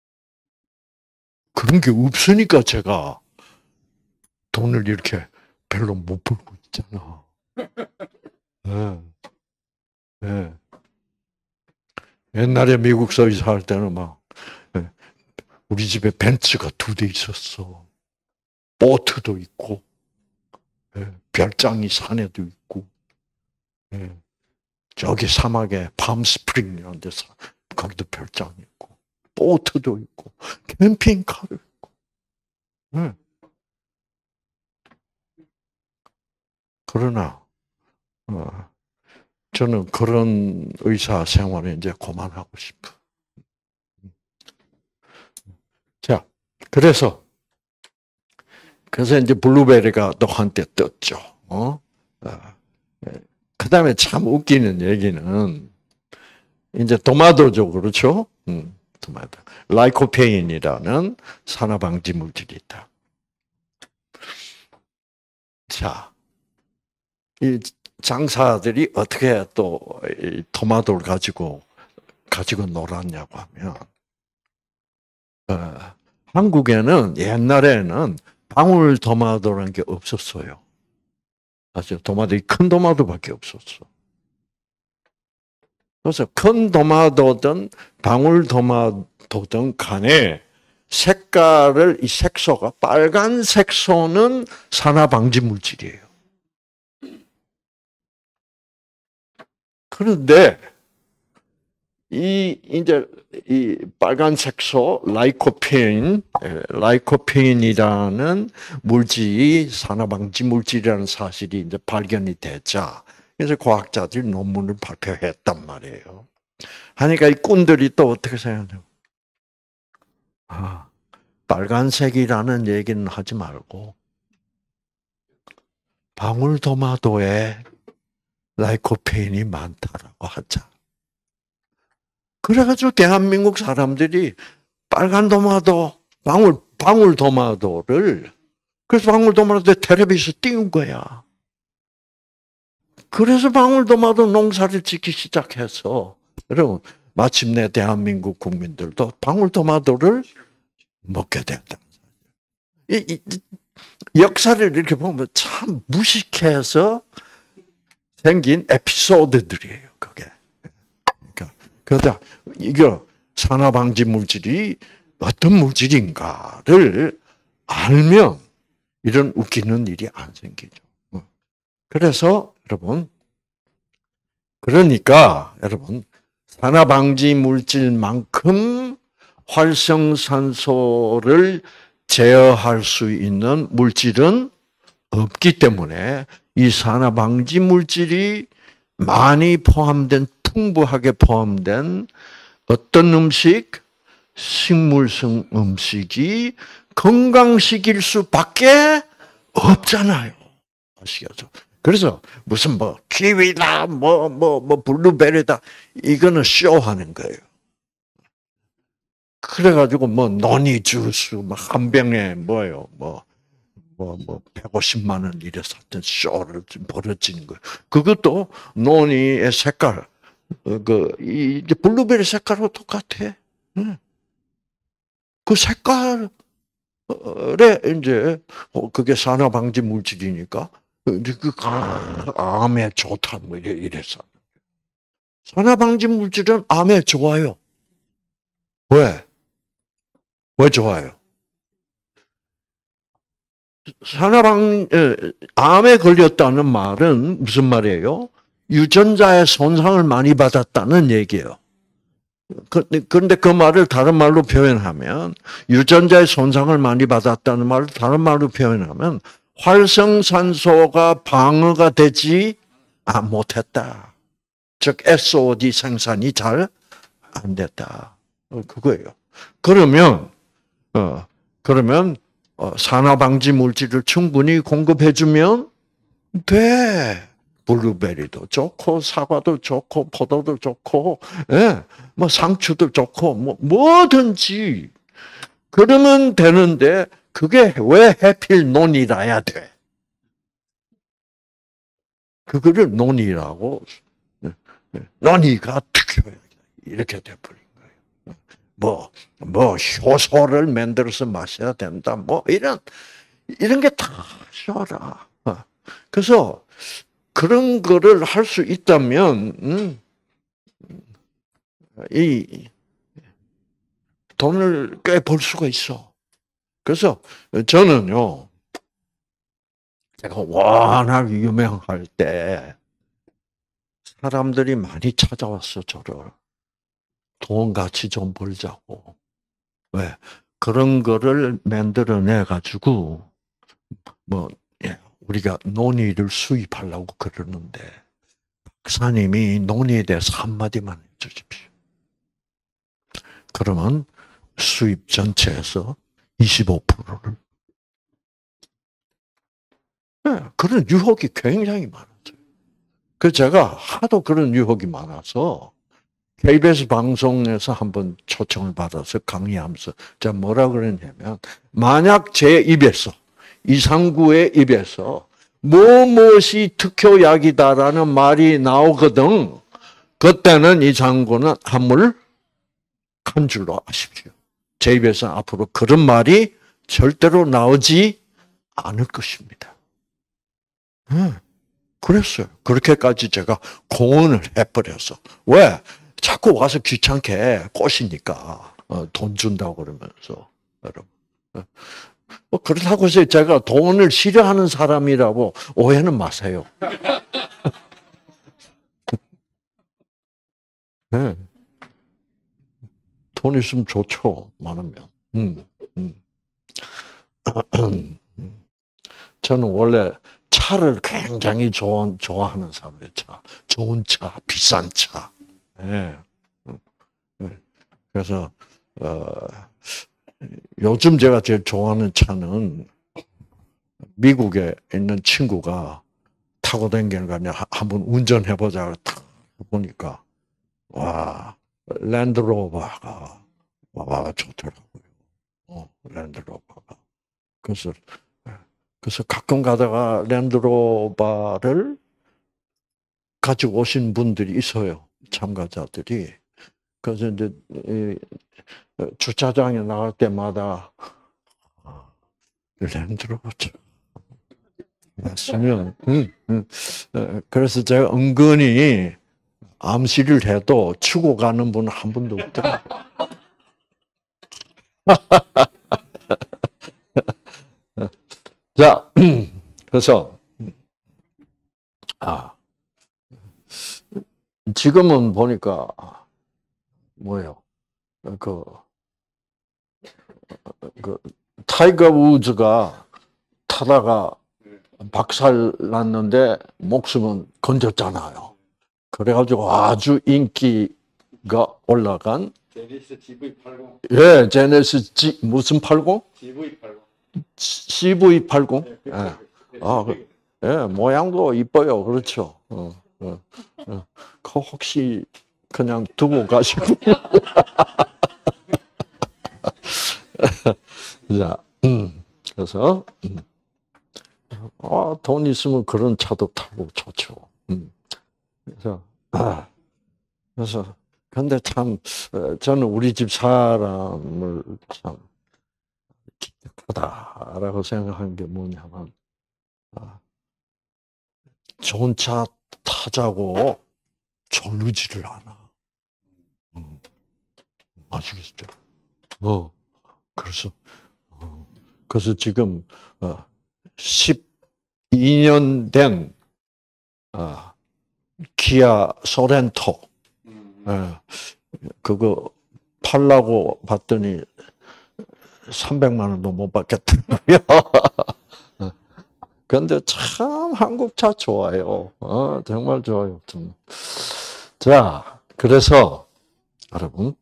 그런 게 없으니까 제가 돈을 이렇게 별로 못 벌고 있잖아. 네. 네. 옛날에 미국서 이사할 때는 막 우리 집에 벤츠가 두 대 있었어. 보트도 있고, 별장이 산에도 있고, 저기 사막에 팜스프링이라는 데서 거기도 별장이 있고, 보트도 있고, 캠핑카도 있고. 그러나 저는 그런 의사 생활을 이제 그만하고 싶어. 자, 그래서 그래서 이제 블루베리가 또 한때 떴죠. 어? 그 다음에 참 웃기는 얘기는, 이제 도마도죠, 그렇죠? 음, 도마도. 라이코페인이라는 산화방지 물질이 있다. 자, 이 장사들이 어떻게 또 토마토를 가지고 가지고 놀았냐고 하면, 어, 한국에는 옛날에는 방울 토마토라는 게 없었어요. 사실 토마토, 큰 토마토밖에 없었어. 그래서 큰 토마토든 방울 토마토든 간에 색깔을, 이 색소가, 빨간 색소는 산화 방지 물질이에요. 그런데 이 이제 이 빨간 색소 라이코페인, 라이코페인이라는 물질이 산화 방지 물질이라는 사실이 이제 발견이 되자, 그래서 과학자들이 논문을 발표했단 말이에요. 하니까 이 꾼들이 또 어떻게 생각해요? 아, 빨간색이라는 얘기는 하지 말고 방울토마토에 라이코페인이 많다라고 하자. 그래가지고 대한민국 사람들이 빨간 토마토, 방울, 방울토마토를, 그래서 방울토마토에 텔레비에서 띄운 거야. 그래서 방울토마토 농사를 짓기 시작해서, 여러분, 마침내 대한민국 국민들도 방울토마토를 먹게 됐다. 이, 이, 역사를 이렇게 보면 참 무식해서 생긴 에피소드들이에요, 그게. 그러니까, 그러다, 이거 산화방지 물질이 어떤 물질인가를 알면 이런 웃기는 일이 안 생기죠. 그래서, 여러분, 그러니까, 여러분, 산화방지 물질만큼 활성산소를 제어할 수 있는 물질은 없기 때문에 이 산화방지 물질이 많이 포함된, 풍부하게 포함된 어떤 음식, 식물성 음식이 건강식일 수밖에 없잖아요. 아시겠죠? 그래서 무슨 뭐 키위다, 뭐 뭐 뭐 블루베리다, 이거는 쇼하는 거예요. 그래가지고 뭐 노니 주스 뭐 한 병에 뭐요, 뭐 뭐 뭐 백오십만 원 이래 샀던 쇼를 좀 벌어지는 거예요. 그것도 노니의 색깔, 그이 블루베리 색깔하고 똑같아. 그 색깔에 이제 그게 산화방지 물질이니까 그 암에 좋다 뭐 이래서. 산화방지 물질은 암에 좋아요. 왜? 왜 좋아요? 산화방 암에 걸렸다는 말은 무슨 말이에요? 유전자의 손상을 많이 받았다는 얘기예요. 그런데 그 말을 다른 말로 표현하면, 유전자의 손상을 많이 받았다는 말을 다른 말로 표현하면 활성산소가 방어가 되지 못했다. 즉 에스오디 생산이 잘 안 됐다. 그거예요. 그러면 어 그러면 어, 산화방지 물질을 충분히 공급해주면 돼. 블루베리도 좋고 사과도 좋고 포도도 좋고, 예, 뭐 상추도 좋고 뭐 뭐든지 그러면 되는데, 그게 왜 해필 논이라야 돼? 그거를 논이라고, 논이가 특효야 이렇게 돼버린 거예요. 뭐, 뭐 효소를 만들어서 마셔야 된다. 뭐 이런 이런 게 다 쇼라. 그래서 그런 거를 할 수 있다면, 음, 이 돈을 꽤 벌 수가 있어. 그래서 저는요, 제가 워낙 유명할 때 사람들이 많이 찾아왔어, 저를. 돈 같이 좀 벌자고. 왜? 그런 거를 만들어내 가지고 뭐 예, 우리가 논의를 수입하려고 그러는데, 박사님이 논의에 대해서 한마디만 해주십시오. 그러면 수입 전체에서 이십오 퍼센트를 네, 그런 유혹이 굉장히 많았어요. 그래서 제가 하도 그런 유혹이 많아서 케이비에스 방송에서 한번 초청을 받아서 강의하면서 제가 뭐라 그랬냐면 만약 제 입에서 이상구의 입에서 무엇이 특효약이다라는 말이 나오거든 그때는 이상구는 한물 간 줄로 아십시오. 제 입에서 앞으로 그런 말이 절대로 나오지 않을 것입니다. 네, 그랬어요. 그렇게까지 제가 공언을 해버려서. 왜? 자꾸 와서 귀찮게 꼬시니까 어, 돈 준다고 그러면서. 여러분. 뭐 그렇다고 해서 제가 돈을 싫어하는 사람이라고 오해는 마세요. 네. 돈 있으면 좋죠. 많으면. 음, 음. 저는 원래 차를 굉장히 좋아, 좋아하는 사람이에요. 차. 좋은 차, 비싼 차. 네. 그래서 어, 요즘 제가 제일 좋아하는 차는 미국에 있는 친구가 타고 다니는 거 아니야. 한번 운전해보자. 딱 보니까 와 랜드로버가 와 좋더라고요. 어, 랜드로버가. 그래서 그래서 가끔 가다가 랜드로버를 가지고 오신 분들이 있어요. 참가자들이. 그래서 이제 주차장에 나갈 때마다 랜드로버 맞으면, 음, 음. 그래서 제가 은근히 암시를 해도 치고 가는 분은 한 분도 없더라. 자, 그래서 아 지금은 보니까 뭐예요? 그, 그 타이거 우즈가 타다가 박살 났는데 목숨은 건졌잖아요. 그래가지고 아주 인기가 올라간 제네시스 지브이 팔십. 예, 제네시스 G 무슨 팔십? 지브이 팔십. 씨브이 팔십. 네, 예. 아, 그, 예, 모양도 이뻐요. 그렇죠. 어, 어, 어. 그 혹시 그냥 두고 가시고. 자, 음, 그래서 음. 아, 돈 있으면 그런 차도 타고 좋죠. 음. 그래서 아, 그래서 근데 참 저는 우리 집 사람을 참 기특하다라고 생각하는 게 뭐냐면 아, 좋은 차 타자고 졸르지를 않아. 음. 아시겠죠? 어, 그래서 어, 그래서 지금 어, 십이 년 된 어, 기아 소렌토 예, 그거 팔라고 봤더니 삼백만 원도 못 받겠더라고요. 그런데 참 한국 차 좋아요. 어, 정말 좋아요. 자, 그래서 여러분,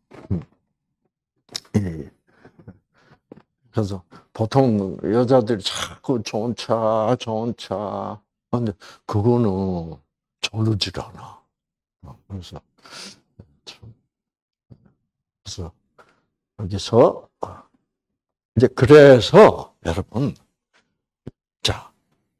그래서 보통 여자들이 자꾸 좋은 차, 좋은 차. 근데 그거는 졸르질 않아. 그래서 그래서 여기서 이제 그래서 여러분, 자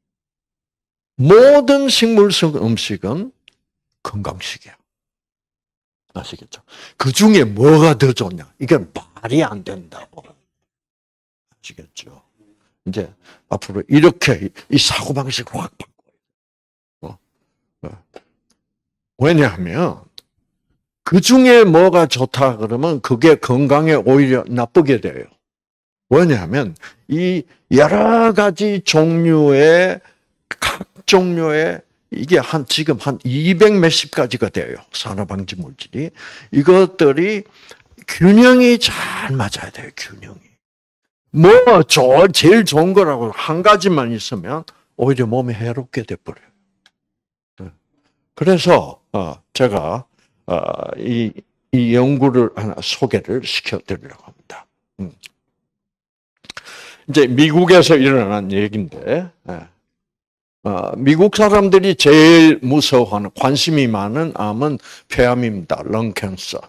모든 식물성 음식은 건강식이야. 아시겠죠? 그 중에 뭐가 더 좋냐? 이게 말이 안 된다고. 아시겠죠? 이제 앞으로 이렇게 이 사고방식을 확 바꿔요. 어. 왜냐하면 그 중에 뭐가 좋다 그러면 그게 건강에 오히려 나쁘게 돼요. 왜냐하면 이 여러 가지 종류의 각 종류의 이게 한 지금 한 이백 몇십 가지가 돼요. 산화방지 물질이. 이것들이 균형이 잘 맞아야 돼요. 균형이. 뭐 저 제일 좋은 거라고 한 가지만 있으면 오히려 몸에 해롭게 돼 버려요. 그래서 제가 이, 이 연구를 하나 소개를 시켜드리려고 합니다. 이제 미국에서 일어난 얘기인데 어, 미국 사람들이 제일 무서워하는, 관심이 많은 암은 폐암입니다. 런 캔서.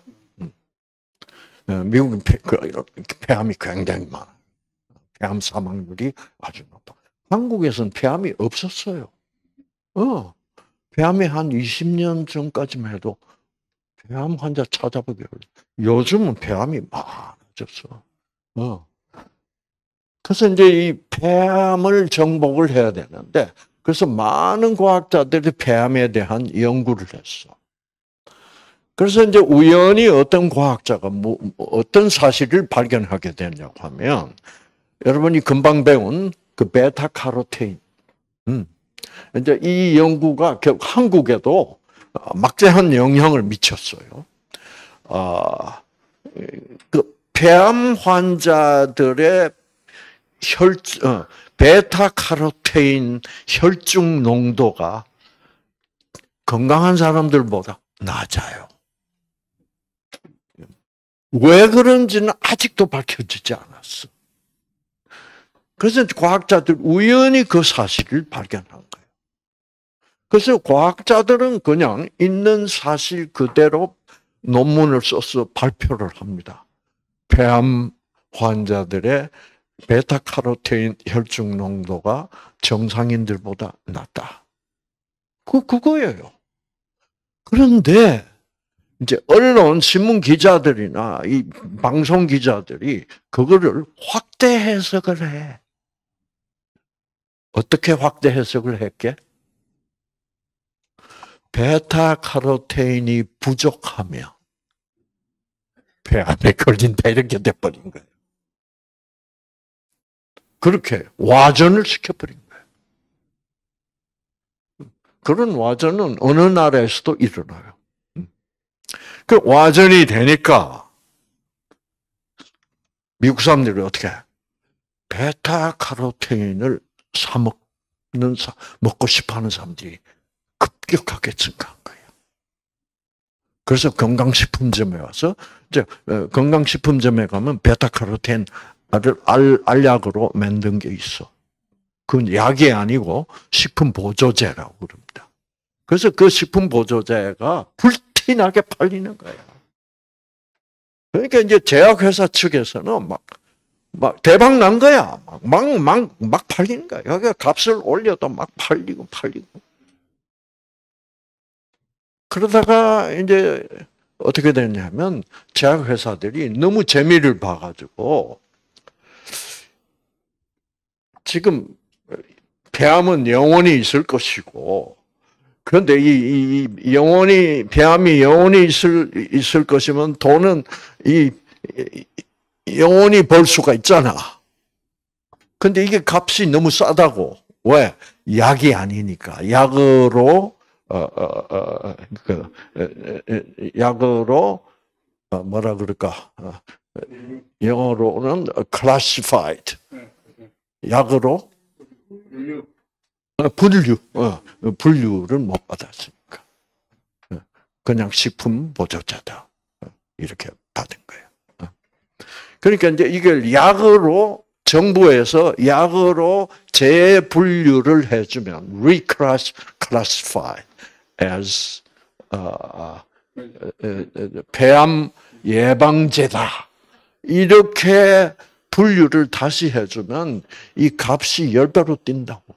미국은 폐, 그, 폐암이 굉장히 많아요. 폐암 사망률이 아주 높아. 한국에서는 폐암이 없었어요. 어, 폐암이 한 이십 년 전까지만 해도 폐암 환자 찾아보기 어려워. 요즘은 폐암이 많아졌어. 어. 그래서 이제 이 폐암을 정복을 해야 되는데, 그래서 많은 과학자들이 폐암에 대한 연구를 했어. 그래서 이제 우연히 어떤 과학자가 뭐, 어떤 사실을 발견하게 됐냐고 하면, 여러분이 금방 배운 그 베타카로테인. 음. 이제 이 연구가 결국 한국에도 막대한 영향을 미쳤어요. 아, 그 폐암 환자들의 혈, 어, 베타카로테인 혈중 농도가 건강한 사람들보다 낮아요. 왜 그런지는 아직도 밝혀지지 않았어. 그래서 과학자들 우연히 그 사실을 발견한 거예요. 그래서 과학자들은 그냥 있는 사실 그대로 논문을 써서 발표를 합니다. 폐암 환자들의 베타카로테인 혈중 농도가 정상인들보다 낮다. 그, 그거예요. 그런데, 이제 언론, 신문 기자들이나 이 방송 기자들이 그거를 확대 해석을 해. 어떻게 확대 해석을 했게? 베타카로테인이 부족하면 폐암에 걸린다 이렇게 돼버린 거예요. 그렇게 와전을 시켜버린 거예요. 그런 와전은 어느 나라에서도 일어나요. 그 와전이 되니까 미국 사람들이 어떻게 해? 베타카로테인을 사 먹는 사, 먹고 싶어하는 사람들이 급격하게 증가한 거예요. 그래서 건강식품점에 와서 이제 건강식품점에 가면 베타카로테인 알, 알약으로 만든 게 있어. 그건 약이 아니고 식품 보조제라고 그럽니다. 그래서 그 식품 보조제가 불티나게 팔리는 거야. 그러니까 이제 제약회사 측에서는 막, 막 대박 난 거야. 막, 막, 막 팔리는 거야. 여기가 값을 올려도 막 팔리고 팔리고. 그러다가 이제 어떻게 됐냐면 제약회사들이 너무 재미를 봐가지고 지금 폐암은 영원히 있을 것이고, 그런데 이, 이 영원히 폐암이 영원히 있을 있을 것이면 돈은 이, 이 영원히 벌 수가 있잖아. 근데 이게 값이 너무 싸다고. 왜? 약이 아니니까. 약으로 어, 어, 어, 그, 약으로 어, 뭐라 그럴까? 어, 영어로는 classified. 약으로 분류. 분류, 어, 분류를 못 받았으니까. 그냥 식품 보조제다. 이렇게 받은 거예요. 그러니까 이제 이걸 약으로, 정부에서 약으로 재분류를 해주면, reclassified as, 어, 폐암 예방제다. 이렇게 분류를 다시 해주면 이 값이 열 배로 뛴다고.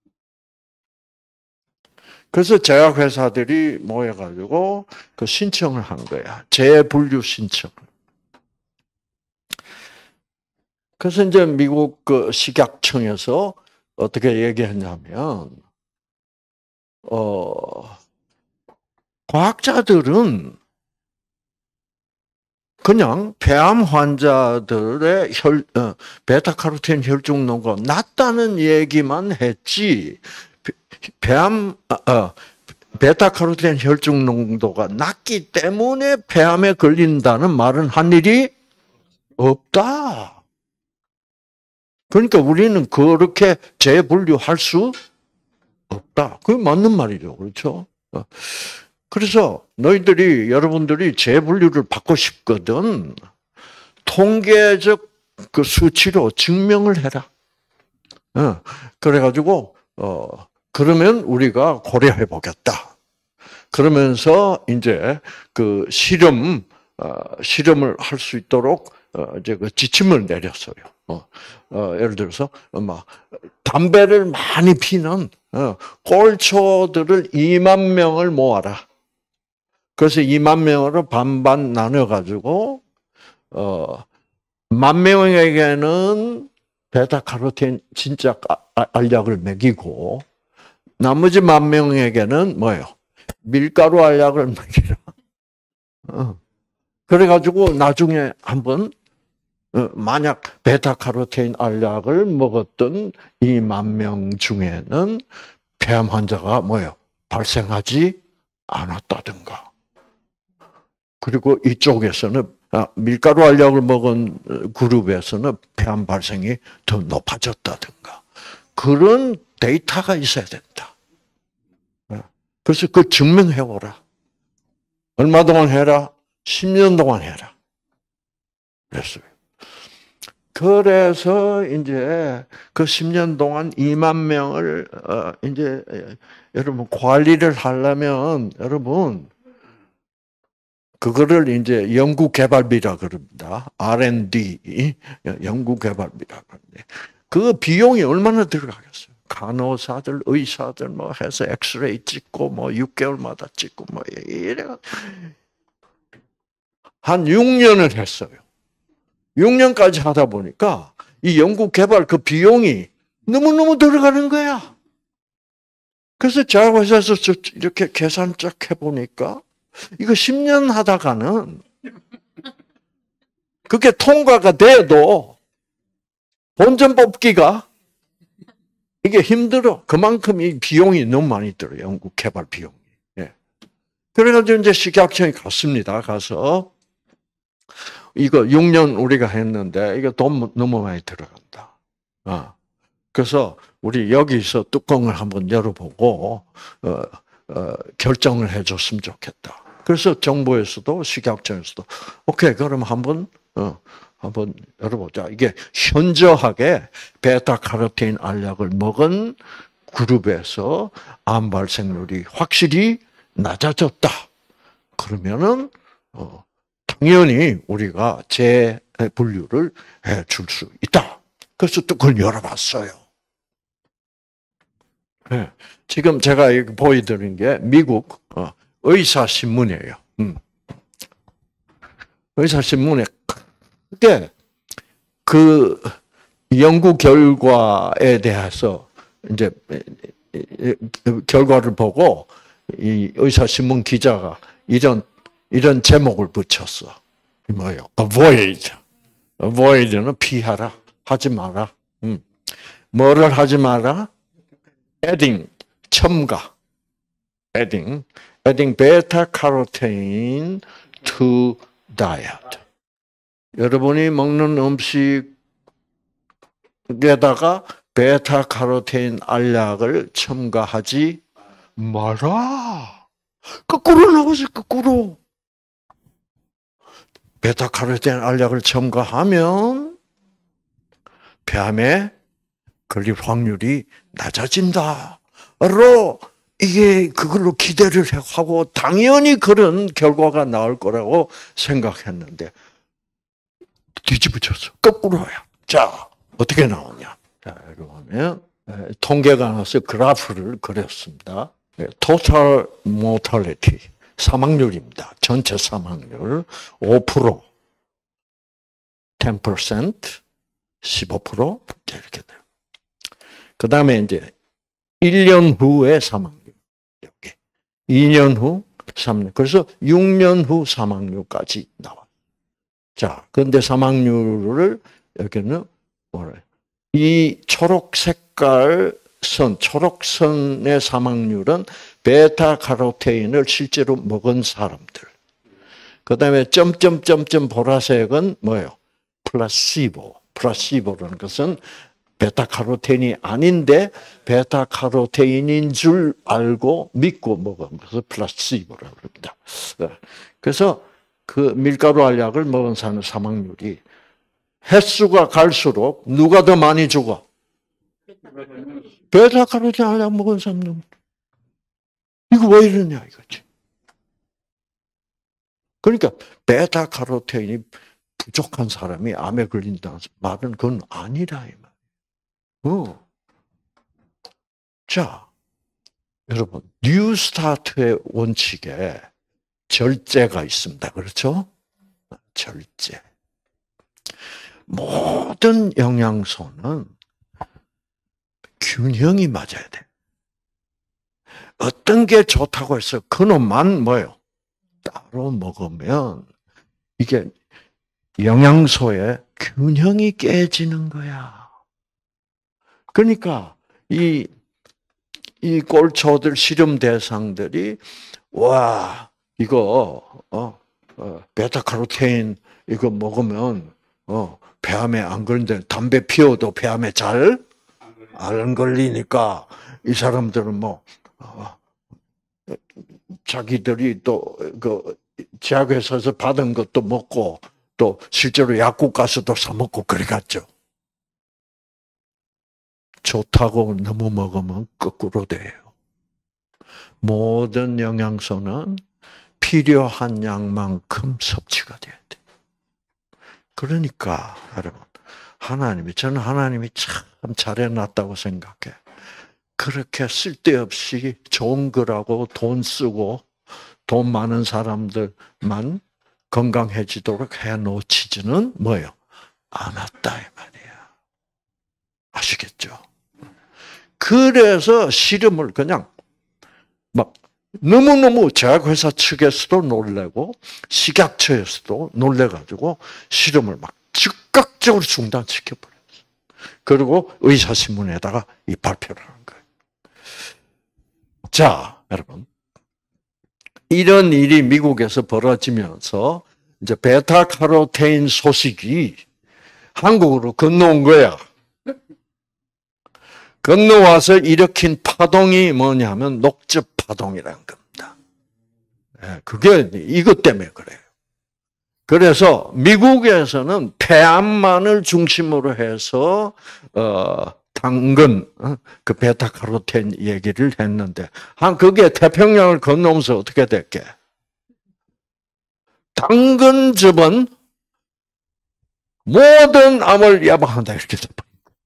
그래서 제약회사들이 모여가지고 그 신청을 한 거야. 재분류 신청을. 그래서 이제 미국 그 식약청에서 어떻게 얘기했냐면, 어, 과학자들은 그냥 폐암 환자들의 혈, 어, 베타카로틴 혈중 농도가 낮다는 얘기만 했지, 폐암, 어, 베타카로틴 혈중 농도가 낮기 때문에 폐암에 걸린다는 말은 한 일이 없다. 그러니까 우리는 그렇게 재분류할 수 없다. 그게 맞는 말이죠. 그렇죠? 그래서 너희들이, 여러분들이 재분류를 받고 싶거든. 통계적 그 수치로 증명을 해라. 어, 그래가지고, 어, 그러면 우리가 고려해 보겠다. 그러면서 이제 그 실험, 어, 실험을 할 수 있도록 어, 이제 그 지침을 내렸어요. 어, 어, 예를 들어서 막 담배를 많이 피는 어, 꼴초들을 이만 명을 모아라. 그래서 이만 명으로 반반 나눠 가지고 어, 만 명에게는 베타카로틴 진짜 알약을 먹이고 나머지 만 명에게는 뭐예요? 밀가루 알약을 먹이라. 어. 그래가지고 나중에 한번 만약 베타카로틴 알약을 먹었던 이 만 명 중에는 폐암 환자가 뭐예요? 발생하지 않았다든가. 그리고 이쪽에서는 밀가루 알약을 먹은 그룹에서는 폐암 발생이 더 높아졌다든가. 그런 데이터가 있어야 된다. 그래서 그 증명해오라. 얼마 동안 해라? 십 년 동안 해라. 그랬어요. 그래서 이제 그 십 년 동안 이만 명을 어 이제 여러분 관리를 하려면 여러분 그거를 이제 연구 개발비라 그럽니다. 알 앤 디 연구 개발비라 그러는데 그 비용이 얼마나 들어가겠어요? 간호사들, 의사들 뭐 해서 엑스레이 찍고 뭐 육 개월마다 찍고 뭐 이래 한 육 년을 했어요. 육 년까지 하다 보니까 이 연구 개발 그 비용이 너무너무 들어가는 거야. 그래서 제가 회사에서 이렇게 계산 쫙 해보니까 이거 십 년 하다가는 그게 통과가 돼도 본전 뽑기가 이게 힘들어. 그만큼 이 비용이 너무 많이 들어요. 연구 개발 비용이. 예. 그래가지고 이제 식약청에 갔습니다. 가서 이거 육 년 우리가 했는데 이거 돈 너무 많이 들어간다. 어. 그래서 우리 여기서 뚜껑을 한번 열어보고 어, 어, 결정을 해줬으면 좋겠다. 그래서 정부에서도 식약청에서도 오케이 그럼 한번 어, 한번 열어보자. 이게 현저하게 베타카로틴 알약을 먹은 그룹에서 암 발생률이 확실히 낮아졌다. 그러면은 어, 당연히 우리가 재분류를 해줄 수 있다. 그래서 뚜껑을 열어봤어요. 네. 지금 제가 보여드린 게 미국 의사신문이에요. 음. 의사신문에 크게 그 연구 결과에 대해서 이제 결과를 보고 이 의사신문 기자가 이런 이런 제목을 붙였어. 뭐예요? Avoid. Avoid는 피하라. 하지 마라. 음. 뭐를 하지 마라? Adding. 첨가. Adding. Adding beta carotene to diet. 여러분이 먹는 음식에다가 베타 카로틴 알약을 첨가하지 마라. 거꾸로 나오세요. 거꾸로. 베타 카로틴 알약을 첨가하면 폐암에 걸릴 확률이 낮아진다. 로 이게 그걸로 기대를 하고 당연히 그런 결과가 나올 거라고 생각했는데 뒤집어졌어. 거꾸로야. 자, 어떻게 나오냐. 자, 여기 보면 통계가 나와서 그래프를 그렸습니다. Total mortality, 사망률입니다. 전체 사망률 오 퍼센트, 십 퍼센트, 십오 퍼센트 이렇게 돼요. 그 다음에 이제 일 년 후의 사망률. 여기. 이 년 후, 삼 년. 그래서 육 년 후 사망률까지 나와. 자, 그런데 사망률을 여기는 뭐래? 이 초록 색깔 선, 초록선의 사망률은 베타 카로테인을 실제로 먹은 사람들. 그 다음에 점점점점 보라색은 뭐예요? 플라시보. 플라시보라는 것은 베타카로틴이 아닌데 베타카로틴인 줄 알고 믿고 먹은 것을 플라시보라고 합니다. 그래서 그 밀가루 알약을 먹은 사람의 사망률이 횟수가 갈수록 누가 더 많이 죽어? 베타카로틴 안 먹은 사람도 이거 왜 이러냐 이거지. 그러니까 베타카로틴이 부족한 사람이 암에 걸린다는 말은 그건 아니라 이 말. 어. 자, 여러분 뉴스타트의 원칙에 절제가 있습니다. 그렇죠? 절제. 모든 영양소는 균형이 맞아야 돼. 어떤 게 좋다고 해서 그놈만 뭐요? 따로 먹으면 이게 영양소의 균형이 깨지는 거야. 그러니까 이, 이 꼴초들 실험 대상들이 와 이거 어, 어 베타카로틴 이거 먹으면 어 폐암에 안 걸린다. 담배 피워도 폐암에 잘 안 걸리니까 이 사람들은 뭐 어, 자기들이 또 그 제약회사에서 받은 것도 먹고 또 실제로 약국 가서도 사 먹고 그래 갔죠. 좋다고 너무 먹으면 거꾸로 돼요. 모든 영양소는 필요한 양만큼 섭취가 돼야 돼. 그러니까 여러분 하나님이 저는 하나님이 참 잘해놨다고 생각해. 그렇게 쓸데없이 좋은 거라고 돈 쓰고 돈 많은 사람들만 건강해지도록 해놓지는 뭐예요? 않았다 이 말이야. 아시겠죠? 그래서 실험을 그냥 막 너무너무 제약회사 측에서도 놀래고 식약처에서도 놀래가지고 실험을 막 즉각적으로 중단시켜버렸어요. 그리고 의사신문에다가 이 발표를 한 거예요. 자, 여러분. 이런 일이 미국에서 벌어지면서 이제 베타카로테인 소식이 한국으로 건너온 거야. 건너와서 일으킨 파동이 뭐냐면 녹즙 파동이라는 겁니다. 그게 이것 때문에 그래요. 그래서 미국에서는 폐암만을 중심으로 해서 어, 당근, 그 베타카로틴 얘기를 했는데 한 그게 태평양을 건너면서 어떻게 됐게? 당근즙은 모든 암을 예방한다 이렇게 돼버린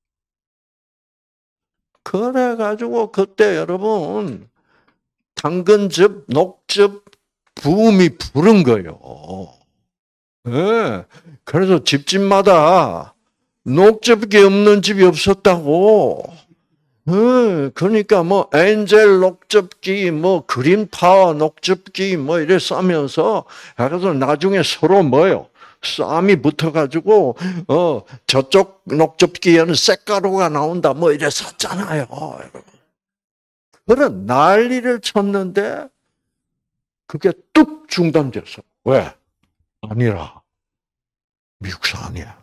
거예요. 그래가지고 그때 여러분 당근즙, 녹즙 붐이 부른 거예요. 네. 그래서 집집마다 녹즙이 없는 집이 없었다고. 네. 그러니까 뭐 엔젤 녹즙기, 뭐 그린파워 녹즙기 뭐 이래 싸면서 그래서 나중에 서로 뭐요? 싸움이 붙어가지고 어 저쪽 녹즙기에는 쇳가루가 나온다 뭐 이래 샀잖아요. 그런 난리를 쳤는데 그게 뚝 중단됐어. 왜? 아니라 미국사 아니야.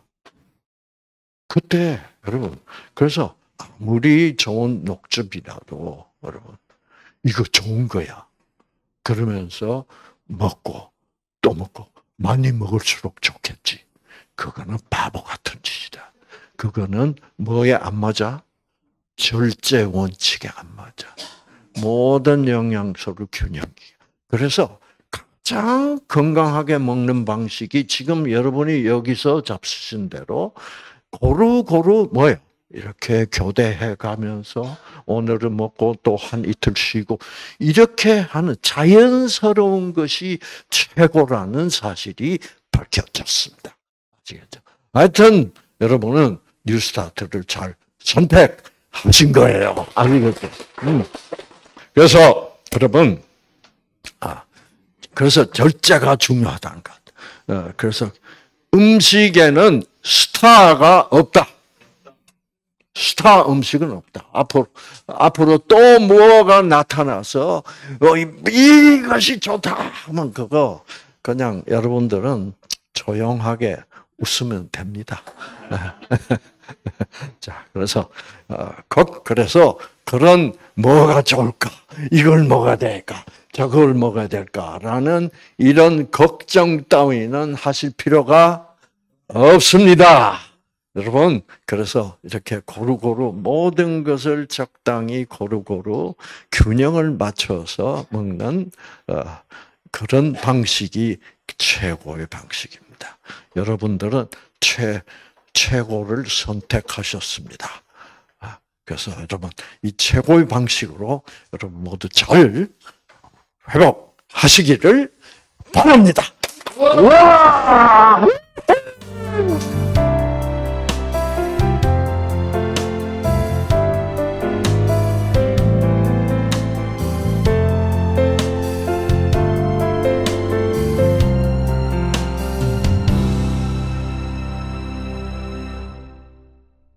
그때 여러분 그래서 아무리 좋은 녹즙이라도 여러분 이거 좋은 거야. 그러면서 먹고 또 먹고 많이 먹을수록 좋겠지. 그거는 바보 같은 짓이다. 그거는 뭐에 안 맞아? 절제 원칙에 안 맞아. 모든 영양소를 균형이. 그래서 가장 건강하게 먹는 방식이 지금 여러분이 여기서 잡수신 대로 고루고루 뭐예요? 이렇게 교대해 가면서 오늘은 먹고 또 한 이틀 쉬고 이렇게 하는 자연스러운 것이 최고라는 사실이 밝혀졌습니다. 아시겠죠? 하여튼 여러분은 뉴스타트를 잘 선택하신 거예요. 아시겠죠? 음. 그래서 여러분 아 그래서 절제가 중요하다는 것. 어, 그래서 음식에는 스타가 없다. 스타 음식은 없다. 앞으로 앞으로 또 뭐가 나타나서 어, 이것이 좋다 하면 그거 그냥 여러분들은 조용하게 웃으면 됩니다. 자, 그래서 어, 그래서 그런 뭐가 좋을까? 이걸 먹어야 될까? 저걸 먹어야 될까라는 이런 걱정 따위는 하실 필요가 없습니다. 여러분, 그래서 이렇게 고루고루 모든 것을 적당히 고루고루 균형을 맞춰서 먹는 어, 그런 방식이 최고의 방식입니다. 여러분들은 최, 최고를 선택하셨습니다. 아, 그래서 여러분, 이 최고의 방식으로 여러분 모두 잘 회복하시기를 바랍니다. 와!